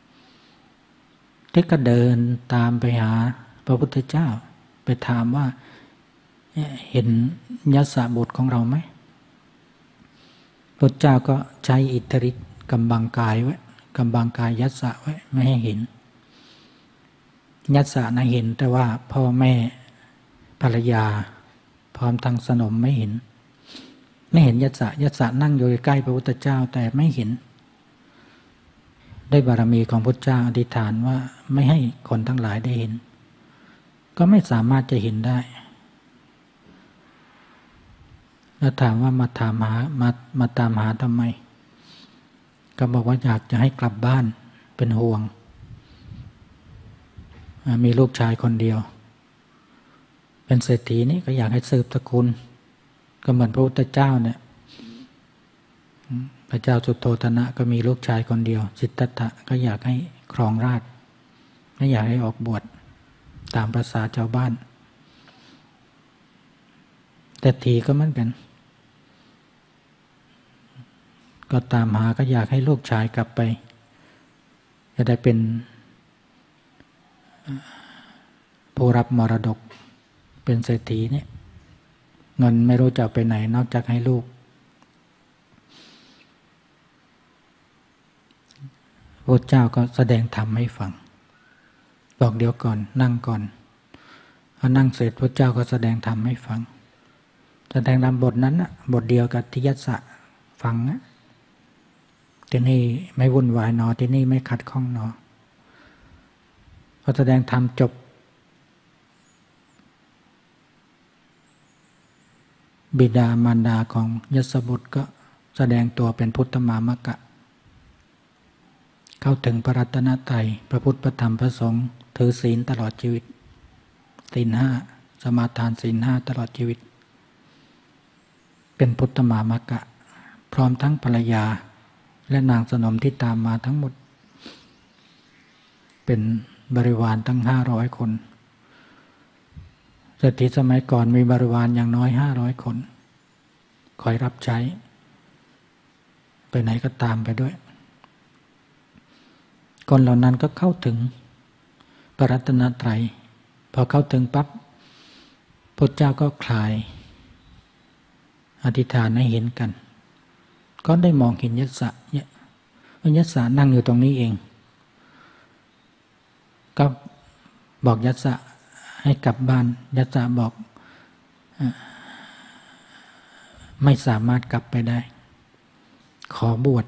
Speaker 1: ที่ก็เดินตามไปหาพระพุทธเจ้าไปถามว่าเห็นยัสสะบุตรของเราไหมพระเจ้าก็ใช้อิทธิฤทธิ์กำบังกายไว้กำบังกายยัสสะไว้ไม่ให้เห็นยัสสะน่ะเห็นแต่ว่าพ่อแม่ภรรยาพร้อมทั้งสนมไม่เห็นยัสสะนั่งอยู่ใกล้พระพุทธเจ้าแต่ไม่เห็นได้บารมีของพระเจ้าอธิษฐานว่าไม่ให้คนทั้งหลายได้เห็นก็ไม่สามารถจะเห็นได้แล้วถามว่ามาตามหาทำไมก็บอกว่าอยากจะให้กลับบ้านเป็นห่วงมีลูกชายคนเดียวเป็นเศรษฐีนี่ก็อยากให้สืบตระกูลก็เหมือนพระพุทธเจ้าเนี่ยพระเจ้าสุโธทนะก็มีลูกชายคนเดียวสิทธัตถะก็อยากให้ครองราชย์ไม่อยากให้ออกบวชตามภาษาชาวบ้านแต่ทีก็เหมือนกันก็ตามหาก็อยากให้ลูกชายกลับไปจะได้เป็นผู้รับมรดกเป็นเศรษฐีเนี่ยเงินไม่รู้จะไปไหนนอกจากให้ลูกพระเจ้าก็แสดงธรรมให้ฟังบอกเดี๋ยวก่อนนั่งก่อนพอนั่งเสร็จพระเจ้าก็แสดงธรรมให้ฟังแสดงธรรมบทนั้นนะบทเดียวกับที่ยัสสะฟังนะที่นี่ไม่วุ่นวายหนอที่นี่ไม่ขัดข้องหนอพอแสดงธรรมจบบิดามารดาของยัสสบุตรก็แสดงตัวเป็นพุทธมามกะเข้าถึงพระรัตนตรัยพระพุทธพระธรรมพระสงฆ์ถือศีลตลอดชีวิตศีล 5สมาทานศีล 5ตลอดชีวิตเป็นพุทธมามกะพร้อมทั้งภรรยาและนางสนมที่ตามมาทั้งหมดเป็นบริวารตั้ง500 คนเศรษฐีสมัยก่อนมีบริวารอย่างน้อย500 คนคอยรับใช้ไปไหนก็ตามไปด้วยคนเหล่านั้นก็เข้าถึงพระรัตนตรัยพอเข้าถึงปั๊บพระเจ้าก็คลายอธิษฐานให้เห็นกันก็ได้มองเห็นยัสสะยัสสะนั่งอยู่ตรงนี้เองก็บอกยัสสะให้กลับบ้านยัสสะบอกไม่สามารถกลับไปได้ขอบวช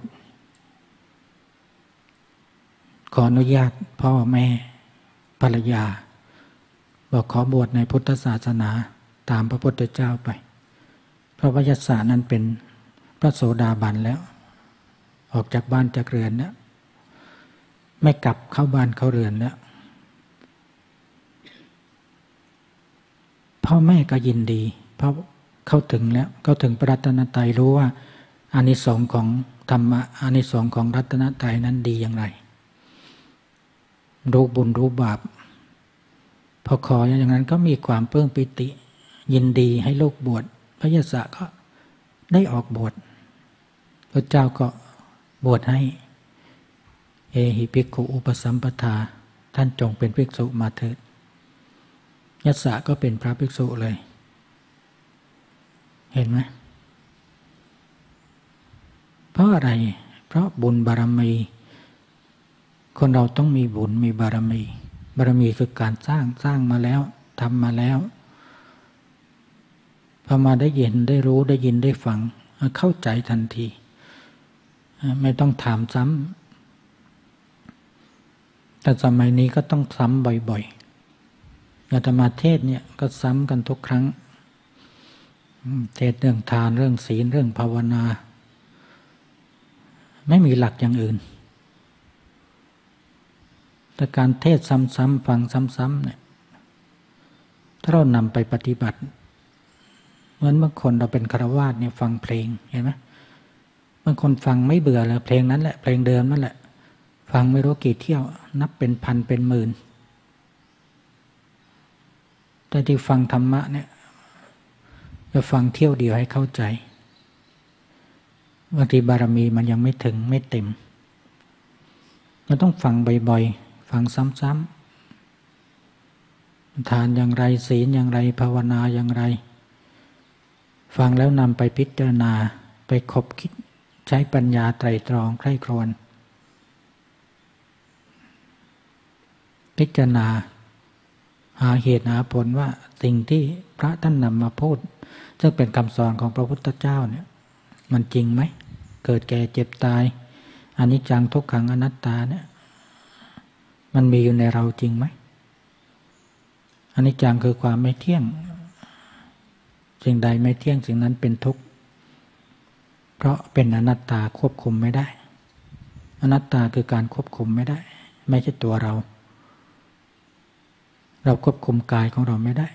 Speaker 1: ขออนุญาตพ่อแม่ภรรยาบอกขอบวชในพุทธศาสนาตามพระพุทธเจ้าไปเพราะว่ายัสสะนั้นเป็นพระโสดาบันแล้วออกจากบ้านจากเรือนแล้วไม่กลับเข้าบ้านเข้าเรือนแล้วพ่อแม่ก็ยินดีเพราะเข้าถึงแล้วเข้าถึงพระรัตนตรัยรู้ว่าอานิสงส์ของธรรมะอานิสงส์ของรัตนตรัยนั้นดีอย่างไรรู้บุญรู้บาปพอขออย่างนั้นก็มีความปลื้มปิติยินดีให้ลูกบวชพระยศก็ได้ออกบวชพระเจ้าก็บวชให้เอหิภิกขุอุปสัมปทาท่านจงเป็นภิกษุมาเถิดยศก็เป็นพระภิกษุเลยเห็นไหมเพราะอะไรเพราะบุญบารมีคนเราต้องมีบุญมีบารมีบารมีคือการสร้างมาแล้วทำมาแล้วพอมาได้ยินได้รู้ได้ยินได้ฟังเข้าใจทันทีไม่ต้องถามซ้ำแต่สมัยนี้ก็ต้องซ้ำบ่อยๆอาตมาเทศเนี่ยก็ซ้ำกันทุกครั้งเทศเรื่องทานเรื่องศีลเรื่องภาวนาไม่มีหลักอย่างอื่นแต่การเทศซ้ำๆฟังซ้ำๆเนี่ยถ้าเรานำไปปฏิบัติเหมือนบางคนเราเป็นฆราวาสเนี่ยฟังเพลงเห็นไหมบางคนฟังไม่เบื่อเลยเพลงนั้นแหละเพลงเดิมนั่นแหละฟังไม่รู้กี่เที่ยวนับเป็นพันเป็นหมื่นแต่ที่ฟังธรรมะเนี่ยจะฟังเที่ยวเดียวให้เข้าใจบางทีบารมีมันยังไม่ถึงไม่เต็มมันต้องฟังบ่อยๆฟังซ้ำๆทานอย่างไรศีลอย่างไรภาวนาอย่างไรฟังแล้วนำไปพิจารณาไปคบคิดใช้ปัญญาไตร่ตรองใคร่ครวญพิจารณาหาเหตุหาผลว่าสิ่งที่พระท่านนำมาพูดซึ่งเป็นคำสอนของพระพุทธเจ้าเนี่ยมันจริงไหมเกิดแก่เจ็บตายอนิจจังทุกขังอนัตตาเนี่ยมันมีอยู่ในเราจริงไหมอนิจจังคือความไม่เที่ยงสิ่งใดไม่เที่ยงสิ่งนั้นเป็นทุกข์เพราะเป็นอนัตตาควบคุมไม่ได้อนัตตาคือการควบคุมไม่ได้ไม่ใช่ตัวเราควบคุมกายของเราไม่ได้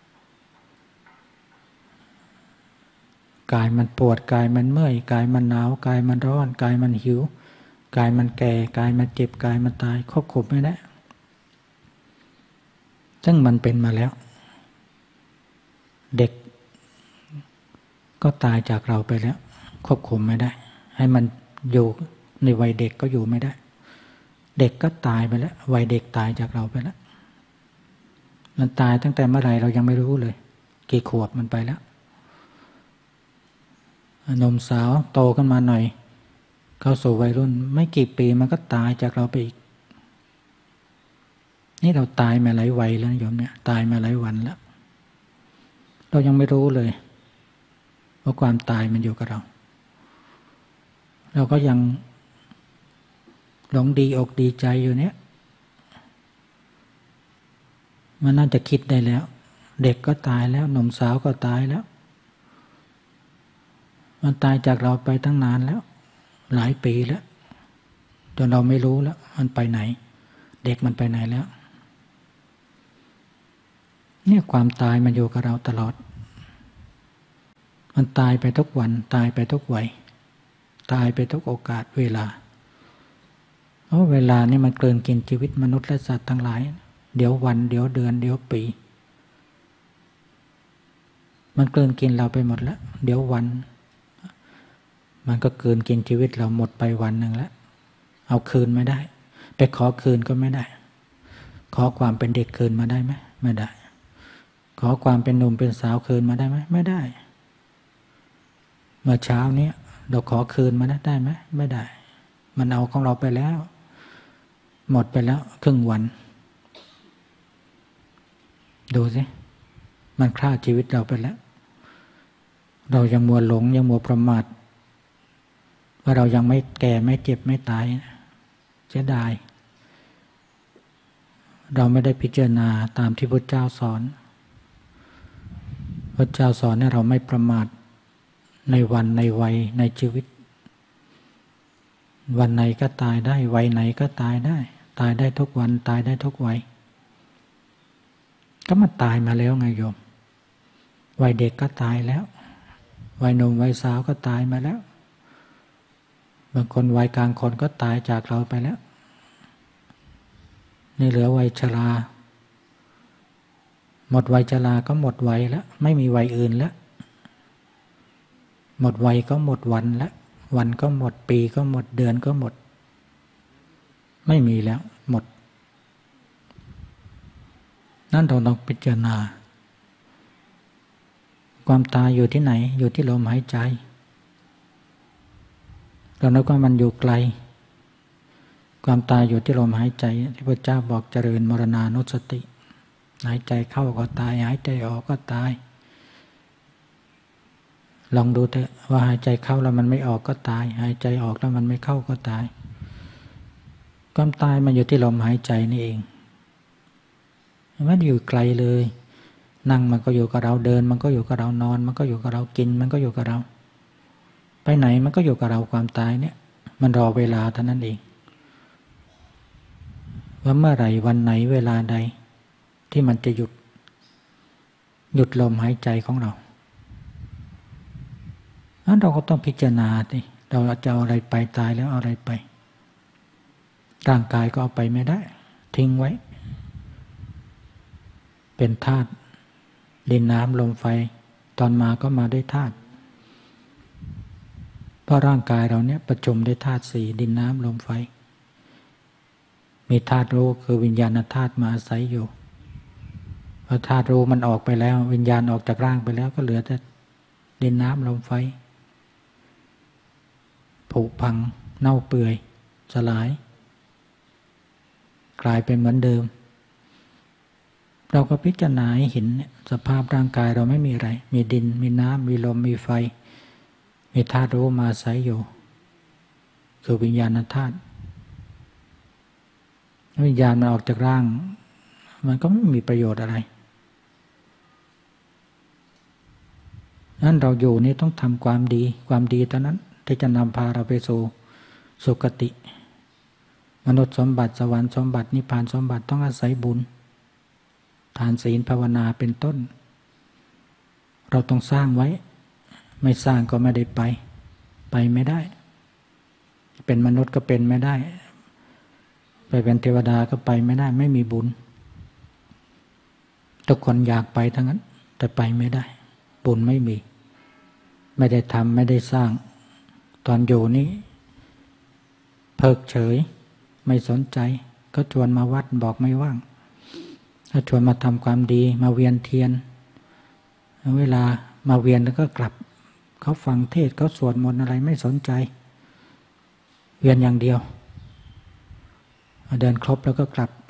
Speaker 1: กายมันปวดกายมันเมื่อยกายมันหนาวกายมันร้อนกายมันหิวกายมันแก่กายมันเจ็บกายมันตายควบคุมไม่ได้ซึ่งมันเป็นมาแล้วเด็กก็ตายจากเราไปแล้วควบคุมไม่ได้ให้มันอยู่ในวัยเด็กก็อยู่ไม่ได้เด็กก็ตายไปแล้ววัยเด็กตายจากเราไปแล้วมันตายตั้งแต่เมื่อไหร่เรายังไม่รู้เลยกี่ขวบมันไปแล้วหนุ่มสาวโตขึ้นมาหน่อยเข้าสู่วัยรุ่นไม่กี่ปีมันก็ตายจากเราไปอีกนี่เราตายมาหลายวัยแล้วโยมเนี่ยตายมาหลายวันแล้วเรายังไม่รู้เลยว่าความตายมันอยู่กับเราก็ยังหลงดีอกดีใจอยู่เนี่ยมันน่าจะคิดได้แล้วเด็กก็ตายแล้วหนุ่มสาวก็ตายแล้วมันตายจากเราไปตั้งนานแล้วหลายปีแล้วจนเราไม่รู้แล้วมันไปไหนเด็กมันไปไหนแล้วเนี่ยความตายมันอยู่กับเราตลอดมันตายไปทุกวันตายไปทุกวัยตายไปทุกโอกาสเวลาเพราะเวลานี่มันเกินกินชีวิตมนุษย์และสัตว์ทั้งหลายเดี๋ยววันเดี๋ยวเดือนเดี๋ยวปีมันเกินกินเราไปหมดแล้วเดี๋ยววันมันก็เกินกินชีวิตเราหมดไปวันหนึ่งแล้วเอาคืนไม่ได้ไปขอคืนก็ไม่ได้ขอความเป็นเด็กคืนมาได้ไหมไม่ได้ขอความเป็นหนุ่มเป็นสาวคืนมาได้ไหมไม่ได้เมื่อเช้านี้เราขอคืนมาได้ไหมไม่ได้มันเอาของเราไปแล้วหมดไปแล้วครึ่งวันดูสิมันฆ่าชีวิตเราไปแล้วเรายังมัวหลงยังมัวประมาทว่าเรายังไม่แก่ไม่เจ็บไม่ตายเสียดายเราไม่ได้พิจารณาตามที่พระเจ้าสอนพระเจ้าสอนให้เราไม่ประมาทในวันในวัยในชีวิตวันไหนก็ตายได้วัยไหนก็ตายได้ตายได้ทุกวันตายได้ทุกวัยก็มาตายมาแล้วไงโยมวัยเด็กก็ตายแล้ววัยหนุ่มวัยสาวก็ตายมาแล้วบางคนวัยกลางคนก็ตายจากเราไปแล้วนี่เหลือวัยชราหมดวัยชราก็หมดวัยแล้วไม่มีวัยอื่นแล้วหมดวัยก็หมดวันแล้ววันก็หมดปีก็หมดเดือนก็หมดไม่มีแล้วหมดนั่นเราต้องพิจารณาความตายอยู่ที่ไหนอยู่ที่ลมหายใจเรานึกว่ามันอยู่ไกลความตายอยู่ที่ลมหายใจที่พระเจ้าบอกเจริญมรณานุสติหายใจเข้าก็ตายหายใจออกก็ตายลองดูเถอะว่าหายใจเข้าแล้วมันไม่ออกก็ตายหายใจออกแล้วมันไม่เข้าก็ตายความตายมันอยู่ที่ลมหายใจนี่เองมันอยู่ไกลเลยนั่งมันก็อยู่กับเราเดินมันก็อยู่กับเรานอนมันก็อยู่กับเรากินมันก็อยู่กับเราไปไหนมันก็อยู่กับเราความตายเนี่ยมันรอเวลาเท่านั้นเองว่าเมื่อไหร่วันไหนเวลาใดที่มันจะหยุดลมหายใจของเรานั้นเราก็ต้องพิจารณาสิเราจะเอาอะไรไปตายแล้วเอาอะไรไปร่างกายก็เอาไปไม่ได้ทิ้งไว้เป็นธาตุดินน้ำลมไฟตอนมาก็มาด้วยธาตุเพราะร่างกายเราเนี่ยประชุมด้วยธาตุสี่ดินน้ำลมไฟมีธาตุรู้คือวิญญาณธาตุมาอาศัยอยู่พอธาตุรู้มันออกไปแล้ววิญญาณออกจากร่างไปแล้วก็เหลือแต่ดินน้ำลมไฟผุพังเน่าเปื่อยสลายกลายเป็นเหมือนเดิมเราก็พิจารณาให้เห็นสภาพร่างกายเราไม่มีอะไรมีดินมีน้ำมีลมมีไฟมีธาตุรู้มาอาศัยอยู่คือวิญญาณธาตุวิญญาณมันออกจากร่างมันก็ไม่มีประโยชน์อะไรนั้นเราอยู่นี่ต้องทำความดีเท่านั้นที่จะนำพาเราไปสู่สุคติมนุษย์สมบัติสวรรค์สมบัตินิพพานสมบัติต้องอาศัยบุญทานศีลภาวนาเป็นต้นเราต้องสร้างไว้ไม่สร้างก็ไม่ได้ไปไม่ได้เป็นมนุษย์ก็เป็นไม่ได้ไปเป็นเทวดาก็ไปไม่ได้ไม่มีบุญทุกคนอยากไปทั้งนั้นแต่ไปไม่ได้บุญไม่มีไม่ได้ทำไม่ได้สร้างตอนอยู่นี้เพิกเฉยไม่สนใจก็ชวนมาวัดบอกไม่ว่างก็ชวนมาทำความดีมาเวียนเทียนเวลามาเวียนแล้วก็กลับเขาฟังเทศน์เขาสวดมนต์อะไรไม่สนใจเวียนอย่างเดียวเดินครบแล้วก็กลับ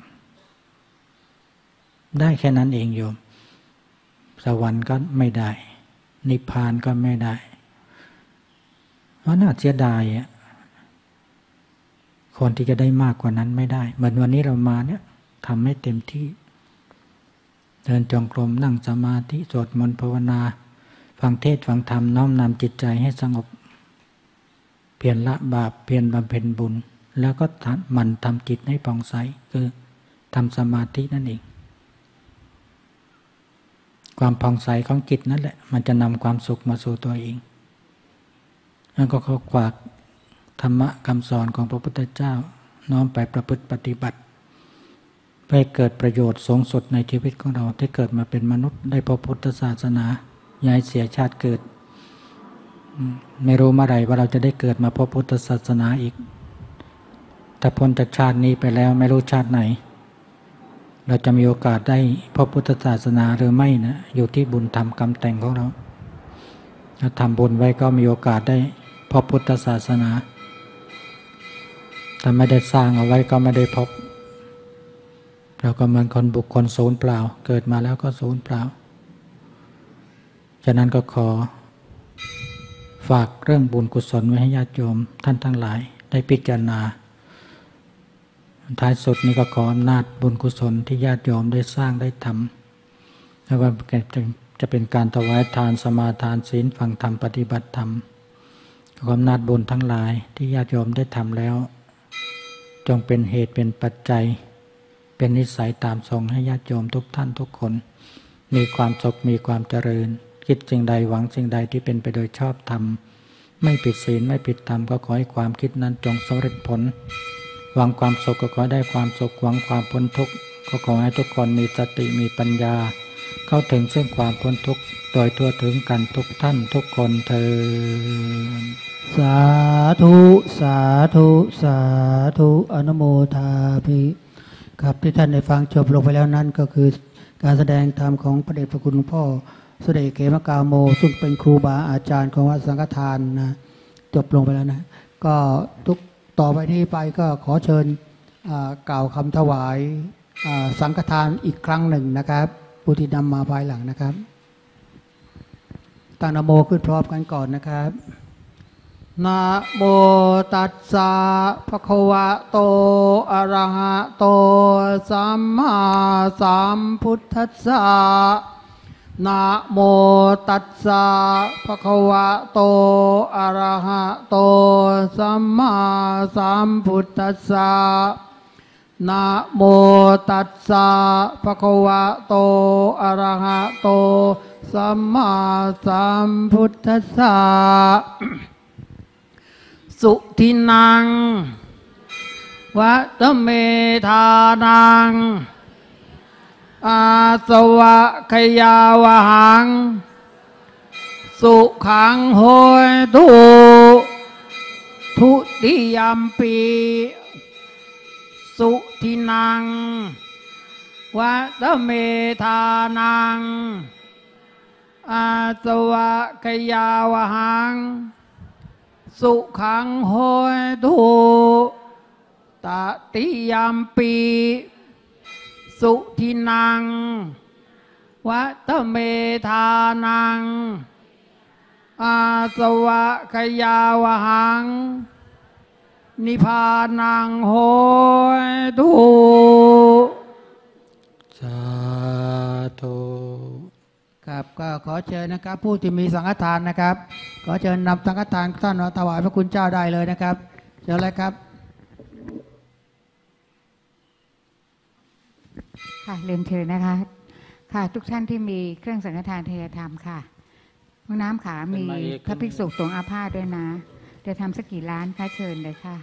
Speaker 1: ได้แค่นั้นเองโยมสวรรค์ก็ไม่ได้นิพพานก็ไม่ได้เพราะน่าเสียดายคนที่จะได้มากกว่านั้นไม่ได้เหมือนวันนี้เรามาเนี่ยทำให้เต็มที่เดินจงกรมนั่งสมาธิสวดมนต์ภาวนาฟังเทศน์ฟังธรรมน้อมนำจิตใจให้สงบเพียรละบาปเพียรบำเพ็ญบุญแล้วก็หมั่นทำจิตให้ผ่องใสคือทำสมาธินั่นเองความผ่องใสของจิตนั่นแหละมันจะนำความสุขมาสู่ตัวเองแล้วก็เขาฝากธรรมะคำสอนของพระพุทธเจ้าน้อมไปประพฤติปฏิบัติเพื่อให้เกิดประโยชน์สูงสุดในชีวิตของเราที่เกิดมาเป็นมนุษย์ได้พบพุทธศาสนาอย่าให้เสียชาติเกิดไม่รู้เมื่อไหร่ว่าเราจะได้เกิดมาพบพุทธศาสนาอีกถ้าพ้นจากชาตินี้ไปแล้วไม่รู้ชาติไหนเราจะมีโอกาสได้พบพุทธศาสนาหรือไม่นะอยู่ที่บุญธรรมกรรมแต่งของเราถ้าทำบุญไว้ก็มีโอกาสได้พบพุทธศาสนาถ้าไม่ได้สร้างเอาไว้ก็ไม่ได้พบเราก็เหมือนคนบุคคลศูนย์เปล่าเกิดมาแล้วก็ศูนย์เปล่าฉะนั้นก็ขอฝากเรื่องบุญกุศลไว้ให้ญาติโยมท่านทั้งหลายได้พิจารณาท้ายสุดนี้ก็ขออำนาจบุญกุศลที่ญาติโยมได้สร้างได้ทำไม่ว่าจะเป็นการถวายทานสมาทานศีลฟังธรรมปฏิบัติธรรมขออำนาจบุญทั้งหลายที่ญาติโยมได้ทำแล้วจงเป็นเหตุเป็นปัจจัยเป็นนิสัยตามทรงให้ญาติโยมทุกท่านทุกคนมีความสุขมีความเจริญคิดสิ่งใดหวังสิ่งใดที่เป็นไปโดยชอบธรรมไม่ผิดศีลไม่ผิดธรรมก็ขอให้ความคิดนั้นจงสำเร็จผลหวังความสุขก็ขอได้ความสุขหวังความพ้นทุกข์ก็ขอให้ทุกคนมีสติมีปัญญาเข้าถึงซึ่งความพ้นทุกข์โดยทั่วถึงกันทุกท่านทุกคนเถิด
Speaker 2: สาธุสาธุสาธุอนุโมทามิครับที่ท่านได้ฟังจบลงไปแล้วนั้นก็คือการแสดงธรรมของพระเดชพระคุณหลวงพ่อเสด็จเขมกาโมซึ่งเป็นครูบาอาจารย์ของวัดสังฆทานนะจบลงไปแล้วนะก็ทุกต่อไปนี้ไปก็ขอเชิญกล่าวคำถวายสังฆทานอีกครั้งหนึ่งนะครับผู้ที่นำมาภายหลังนะครับตั้งนะโมขึ้นพร้อมกันก่อนนะครับนะโมตัสสะภะคะวะโตอะระหะโตสัมมาสัมพุทธัสสะนะโมตัสสะภะคะวะโตอะระหะโตสัมมาสัมพุทธัสสะนะโมตัสสะภะคะวะโตอะระหะโตสัมมาสัมพุทธัสสะสุทินังวัตเมธานังอาสวะขยาวหังสุขังโหยตุทุติยัมปีสุทินังวัตเมธานังอาสวะขยาวหังสุขังโหยตุตติยัมปีสุทินังวัตเมธานังอาสวะขยาวหังนิพพานังโหยตุ
Speaker 1: สาธุ
Speaker 2: ครับก็ขอเชิญนะครับผู้ที่มีสังฆทานนะครับขอเชิญนำสังฆทานท่านมาถวายพระคุณเจ้าได้เลยนะครับเชิญเลยครับ
Speaker 3: ค่ะเรียนเชิญนะคะค่ะทุกท่านที่มีเครื่องสังฆทานทายธรรมค่ะห้องน้ำขามีพระภิกษุสงฆ์อาพาธด้วยนะจะทำสักกี่ล้านคะเชิญเลยค่ะ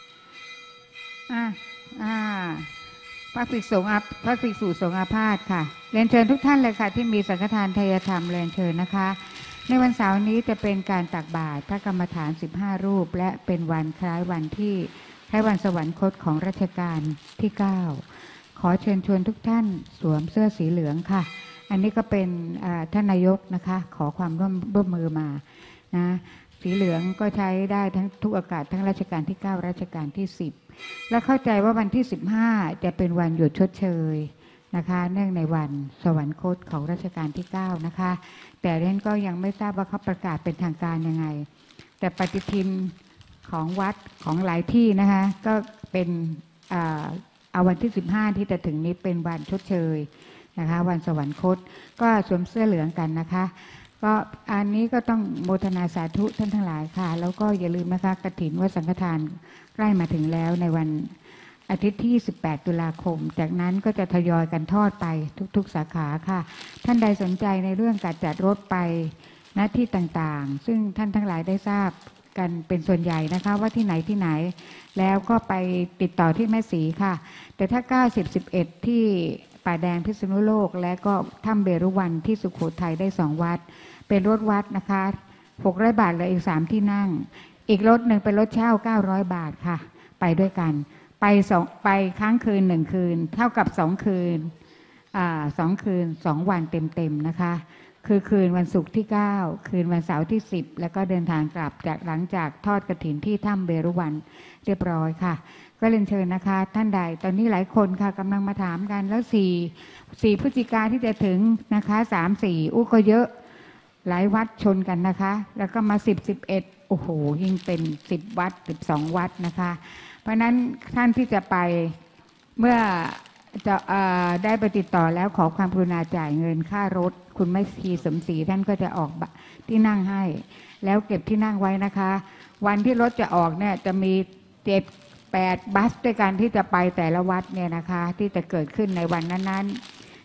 Speaker 3: พระภิกษุสงฆ์อาพาธค่ะเรียนเชิญทุกท่านเลยค่ะที่มีสังฆทานทายธรรมเรียนเชิญนะคะในวันเสาร์นี้จะเป็นการตักบาตรพระกรรมฐาน15รูปและเป็นวันคล้ายวันสวรรคตของรัชกาลที่9ขอเชิญชวนทุกท่านสวมเสื้อสีเหลืองค่ะอันนี้ก็เป็นท่านนายกนะคะขอความร่วมมือมานะสีเหลืองก็ใช้ได้ทั้งทุกโอกาสทั้งรัชกาลที่9รัชกาลที่10และเข้าใจว่าวันที่15จะเป็นวันหยุดชดเชยนะคะเนื่องในวันสวรรคตของรัชกาลที่9นะคะแต่เรนก็ยังไม่ทราบว่าเขาประกาศเป็นทางการยังไงแต่ปฏิทินของวัดของหลายที่นะคะก็เป็นเอาวันที่15ที่จะถึงนี้เป็นวันชดเชยนะคะวันสวรรคตก็สวมเสื้อเหลืองกันนะคะก็อันนี้ก็ต้องโมทนาสาธุท่านทั้งหลายค่ะแล้วก็อย่าลืมนะคะกฐินวัดสังฆทานใกล้มาถึงแล้วในวันอาทิตย์ที่18ตุลาคมจากนั้นก็จะทยอยกันทอดไปทุกๆสาขาค่ะท่านใดสนใจในเรื่องการจัดรถไปณที่ต่างๆซึ่งท่านทั้งหลายได้ทราบกันเป็นส่วนใหญ่นะคะว่าที่ไหนแล้วก็ไปติดต่อที่แม่ศรีค่ะแต่ถ้า90 11ที่ป่าแดงพิษณุโลกและก็ถ้ำเบรุวันที่สุโขทัยได้2วัดเป็นรถวัดนะคะ600 บาทเลยอีก3ที่นั่งอีกรถหนึ่งเป็นรถเช่า900 บาทค่ะไปด้วยกันไปค้างคืน1คืนเท่ากับ2คืน2คืน2วันเต็มๆนะคะคือคืนวันศุกร์ที่9คืนวันเสาร์ที่10แล้วก็เดินทางกลับจากหลังจากทอดกฐินที่ถ้ำเบรุวันเรียบร้อยค่ะก็เรียนเชิญนะคะท่านใดตอนนี้หลายคนค่ะกำลังมาถามกันแล้ว4พฤศจิกาที่จะถึงนะคะ3-4ก็เยอะหลายวัดชนกันนะคะแล้วก็มา10 11โอ้โหยิ่งเป็น10วัด12วัดนะคะเพราะนั้นท่านที่จะไปเมื่อจะได้ไปติดต่อแล้วขอความกรุณาจ่ายเงินค่ารถคุณแม่ชีสมศรีท่านก็จะออกที่นั่งให้แล้วเก็บที่นั่งไว้นะคะวันที่รถจะออกเนี่ยจะมี7-8บัสด้วยกันที่จะไปแต่ละวัดเนี่ยนะคะที่จะเกิดขึ้นในวันนั้นๆ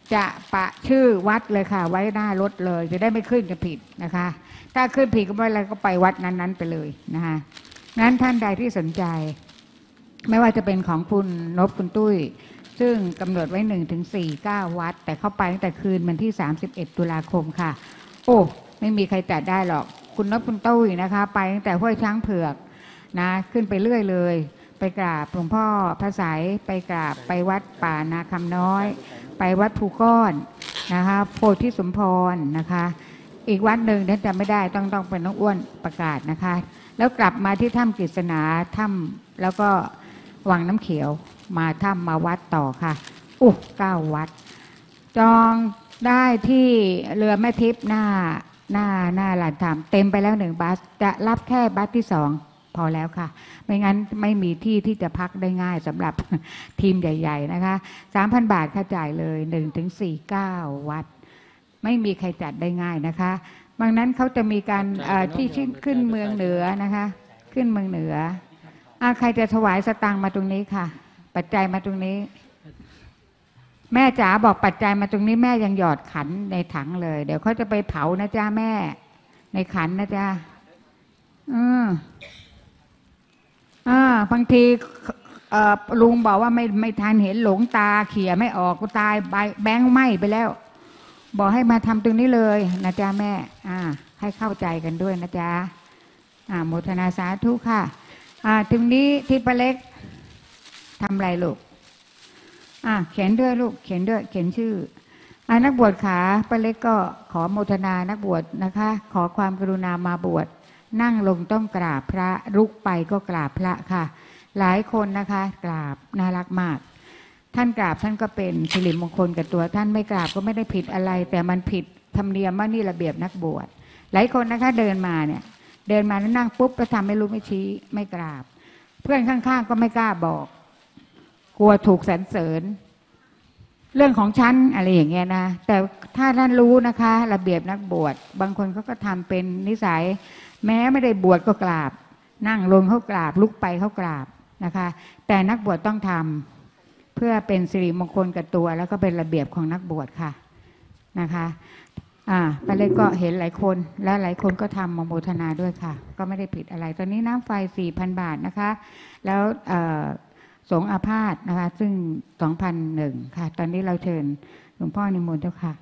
Speaker 3: จะปะชื่อวัดเลยค่ะไว้หน้ารถเลยจะได้ไม่ขึ้นจะผิดนะคะถ้าขึ้นผิดก็ไม่เป็นไรก็ไปวัดนั้นๆไปเลยนะคะงั้นท่านใดที่สนใจไม่ว่าจะเป็นของคุณนพคุณตุ้ยซึ่งกำหนดไว้1-4-9 วัดแต่เข้าไปตั้งแต่คืนวันที่31 ตุลาคมค่ะโอ้ไม่มีใครจัดได้หรอกคุณนพคุณตุ้ยนะคะไปตั้งแต่ห้วยช้างเผือกนะขึ้นไปเรื่อยเลยไปกราบหลวงพ่อพระสายไปกราบไปวัดป่านาคำน้อยไปวัดภูก้อนนะคะโพธิสมพรนะคะอีกวัดหนึ่งนั้นจำไม่ได้ต้องเป็นน้องอ้วนประกาศนะคะแล้วกลับมาที่ถ้ำกฤษณาถ้ำแล้วก็วังน้ำเขียวมาถ้ำมาวัดต่อค่ะ9 วัดจองได้ที่เรือแม่ทิพย์หน้าลานธรรมเต็มไปแล้ว1 บัสจะรับแค่บัสที่2พอแล้วค่ะไม่งั้นไม่มีที่ที่จะพักได้ง่ายสำหรับทีมใหญ่ๆนะคะ 3,000 บาทค่าจ่ายเลย1-4-9 วัดไม่มีใครจัดได้ง่ายนะคะบางนั้นเขาจะมีการที่ขึ้นเมืองเหนือนะคะขึ้นเมืองเหนือใครจะถวายสตางค์มาตรงนี้ค่ะปัจจัยมาตรงนี้แม่จ๋าบอกปัจจัยมาตรงนี้แม่ยังหยอดขันในถังเลยเดี๋ยวเขาจะไปเผานะจ๊ะแม่ในขันนะจ๊ะบางทีลุงบอกว่าไม่ทันเห็นหลงตาเขี่ยไม่ออกก็ตายแบงค์ไหม้ไปแล้วบอกให้มาทำตรงนี้เลยนะจ๊ะแม่ให้เข้าใจกันด้วยนะจ๊ะโมทนาสาธุค่ะตรงนี้ที่ป้าเล็กทำอะไรลูกเขียนด้วยลูกเขียนด้วยเขียนชื่อนักบวชขาป้าเล็กก็ขอโมทนานักบวชนะคะขอความกรุณามาบวชนั่งลงต้องกราบพระลุกไปก็กราบพระค่ะหลายคนนะคะกราบน่ารักมากท่านกราบท่านก็เป็นสิริมงคลกับตัวท่านไม่กราบก็ไม่ได้ผิดอะไรแต่มันผิดธรรมเนียมว่านี่ระเบียบนักบวชหลายคนนะคะเดินมาแล้วนั่งปุ๊บก็ทำไม่รู้ไม่ชี้ไม่กราบเพื่อนข้างๆก็ไม่กล้าบอกกลัวถูกสรรเสริญเรื่องของฉันอะไรอย่างเงี้ยนะแต่ถ้าท่านรู้นะคะระเบียบนักบวชบางคนเขาก็ทำเป็นนิสัยแม้ไม่ได้บวชก็กราบนั่งลงเขากราบลุกไปเขากราบนะคะแต่นักบวชต้องทำเพื่อเป็นสิริมงคลกับตัวแล้วก็เป็นระเบียบของนักบวชค่ะนะคะป้าเล็กก็เห็นหลายคนและหลายคนก็ทำโมทนาด้วยค่ะก็ไม่ได้ผิดอะไรตอนนี้น้ำไฟ 4,000 บาทนะคะแล้วสงฆ์อาพาธนะคะซึ่ง 2,001 ค่ะตอนนี้เราเชิญหลวงพ่อนิมนต์เจ้าค่ะ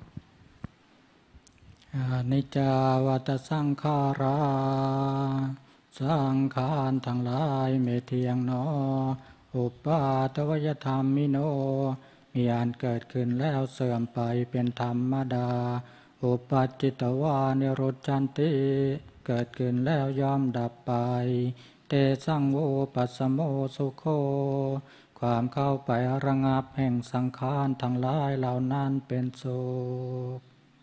Speaker 1: นิจจาวัตสังขาราสังขารทั้งหลายไม่เที่ยงหนออุปาทวยธรรมมิโนมีอันเกิดขึ้นแล้วเสื่อมไปเป็นธรรมดาอุปัจจิตวานิโรธจันติเกิดขึ้นแล้วย่อมดับไปเตสังโวปัสสโมสุโคความเข้าไประงับแห่งสังขารทั้งหลายเหล่านั้นเป็นสุข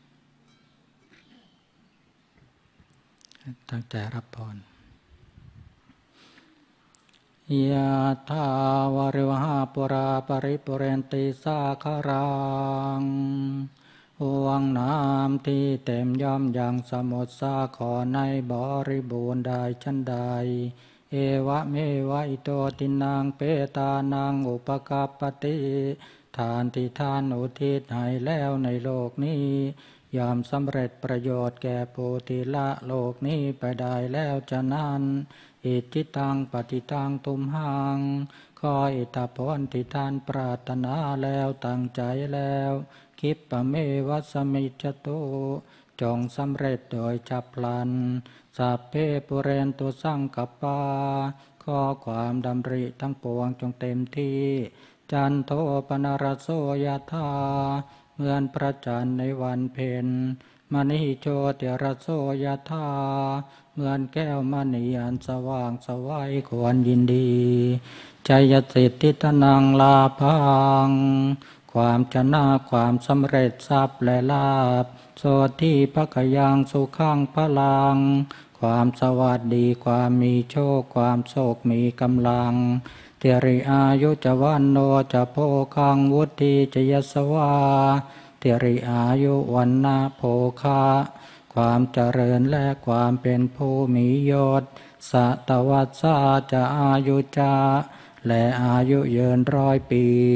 Speaker 1: ตั้งใจรับพรยะถาวาริวหาปุราปริปุเรนติสาคารังวังน้ำที่เต็มย่อมยังสมุทรสาครในบริบูรณ์ได้ชั้นใดเอวะเมวะอิโตตินังเปตานังอุปกัปปติทานที่ท่านอุทิศให้แล้วในโลกนี้ย่อมสำเร็จประโยชน์แก่ผู้ที่ละโลกนี้ไปได้แล้วฉะนั้นอิจิตังปฏิตังตุมหังขออิทธิพลที่ท่านปรารถนาแล้วตั้งใจแล้วคิปปะเมวัสมิจจตุจงสำเร็จโดยฉับพลันสัพเพปุเรนตุสังกปปาขอความดำริทั้งปวงจงเต็มที่จันโทปนรโสยธาเหมือนพระจันทร์ในวันเพ็ญมณีโชติรโสยธาเหมือนแก้วมณีอันสว่างสวัยควรยินดีชัยสิทธิตนังลาภังความชนะความสำเร็จทรัพย์และลาภโสติภคยังสุขังพลังความสวัสดีความมีโชคความโชคมีกำลังเทริอายุจวันโนจะโพคังวุฒิจยสวาเทริอายุวันนาโภคาความเจริญและความเป็นผู้มียศสัตวัสสาจะอายุจาและอายุยืน100 ปี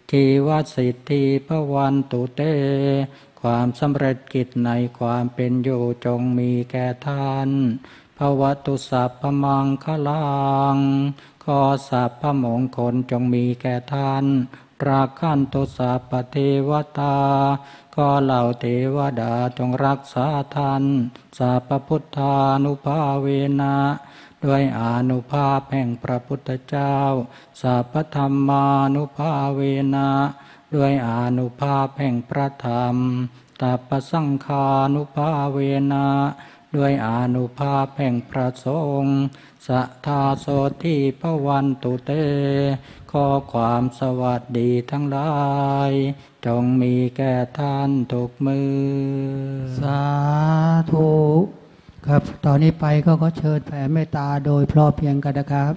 Speaker 1: ชีวสิทธิภวันตุเตความสำเร็จกิจในความเป็นอยู่จงมีแก่ท่านภวตุสัพพมังคลังขอสัพพมงคลจงมีแก่ท่านราคันตุสัพพเทวตาขอเหล่าเทวดาจงรักษาท่านสัพพพุทธานุภาเวนะด้วยอานุภาพแห่งพระพุทธเจ้าสัพพธรรมานุภาเวนะด้วยอานุภาพแห่งพระธรรมตัปปสังฆานุภาเวนะด้วยอานุภาพแห่งพระสงฆ์สัทธาโสทิภวันตุเตขอความสวัสดีทั้งหลายจงมีแก่ท่านทุกมือ
Speaker 2: สาธุครับตอนนี้ไปก็ขอเชิญแผ่เมตตาโดยพร้อมเพรียงกันนะครับ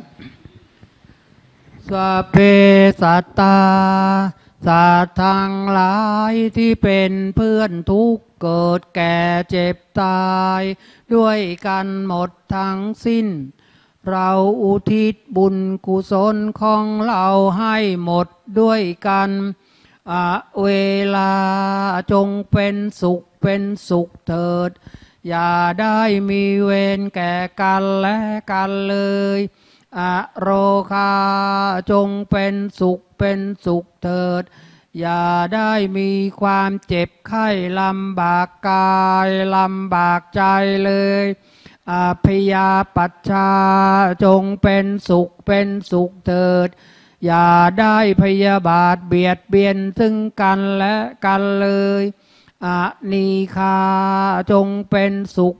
Speaker 2: สัพเพสัตตาสัตว์ทั้งหลายที่เป็นเพื่อนทุกข์เกิดแก่เจ็บตายด้วยกันหมดทั้งสิ้นเราอุทิศบุญกุศลของเราให้หมดด้วยกันเวลาจงเป็นสุขเถิดอย่าได้มีเวรแก่กันและกันเลยโรคาจงเป็นสุขเถิดอย่าได้มีความเจ็บไข้ลำบากกายลำบากใจเลยพยาปัชชาจงเป็นสุขเถิดอย่าได้พยาบาทเบียดเบียนซึ่งกันและกันเลยนีคาจงเป็นสุข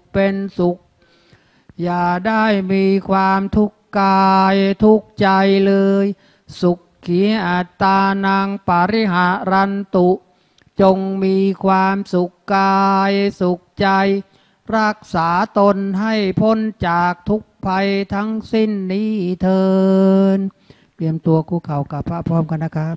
Speaker 2: อย่าได้มีความทุกข์กายทุกข์ใจเลยสุขีอัตตานังปริหารันตุจงมีความสุขกายสุขใจรักษาตนให้พ้นจากทุกภัยทั้งสิ้นนี้เถิดเตรียมตัวคุกเข่ากับพระพร้อมกันนะครับ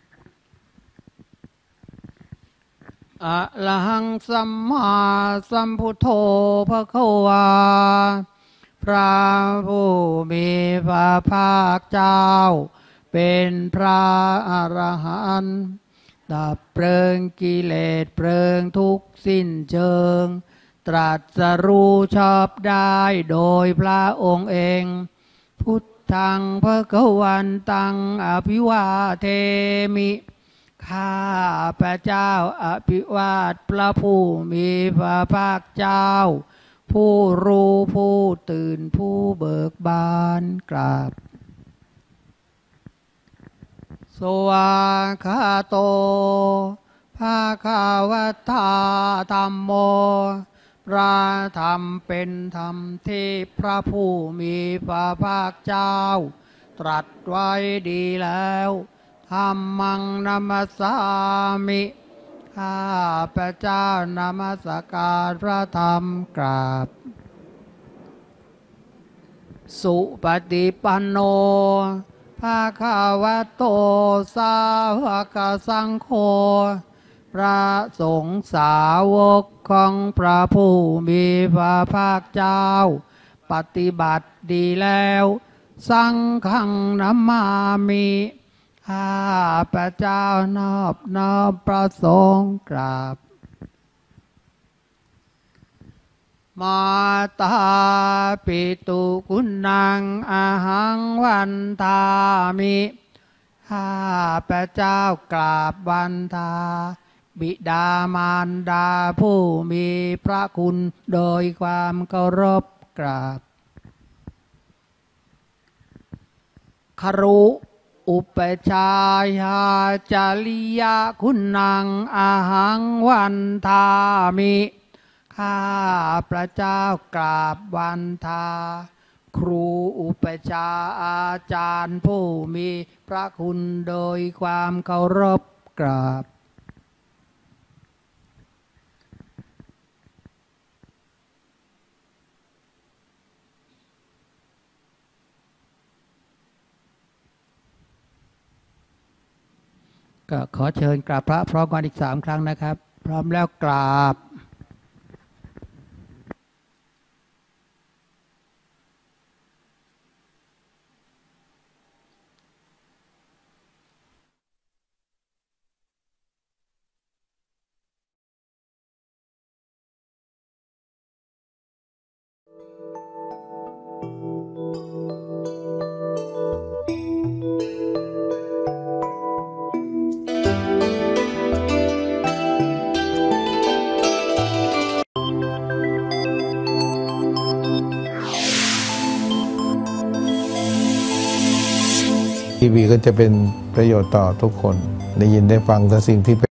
Speaker 2: อะระหังสัมมาสัมพุทโธภควาพระผู้มีพระภาคเจ้าเป็นพระอรหันต์ดับเพลิงกิเลสเพลิงทุกข์สิ้นเชิงตรัสรู้ชอบได้โดยพระองค์เองพุทธังภควันตังอภิวาเทมิข้าพระเจ้าอภิวาทพระผู้มีพระภาคเจ้าผู้รู้ผู้ตื่นผู้เบิกบานกราบสวากขาโตภาคาวตาธัมโมพระธรรมเป็นธรรมที่พระผู้มีพระภาคเจ้าตรัสไว้ดีแล้วธัมมังนัมสสามิข้าพระเจ้านมัสการพระธรรมกราบสุปฏิปันโนภาคาวะโตสาวกสังโฆพระสงฆ์สาวกของพระผู้มีพระภาคเจ้าปฏิบัติดีแล้วสังฆังนัมมามิข้าพระเจ้านอบน้อมพระสงฆ์กราบมาตาปิตุกุณังอาหังวันทามิข้าพระเจ้ากราบวันทาบิดามารดาผู้มีพระคุณโดยความเคารพกราบครุอุปชายาจาริยคุณังอาหังวันทามิข้าพระเจ้ากราบวันทาครูอุปชาอาจารย์ผู้มีพระคุณโดยความเคารพกราบก็ขอเชิญกราบพระพร้อมกันอีก3 ครั้งนะครับพร้อมแล้วกราบ
Speaker 4: ทีวีก็จะเป็นประโยชน์ต่อทุกคนได้ยินได้ฟังแต่สิ่งที่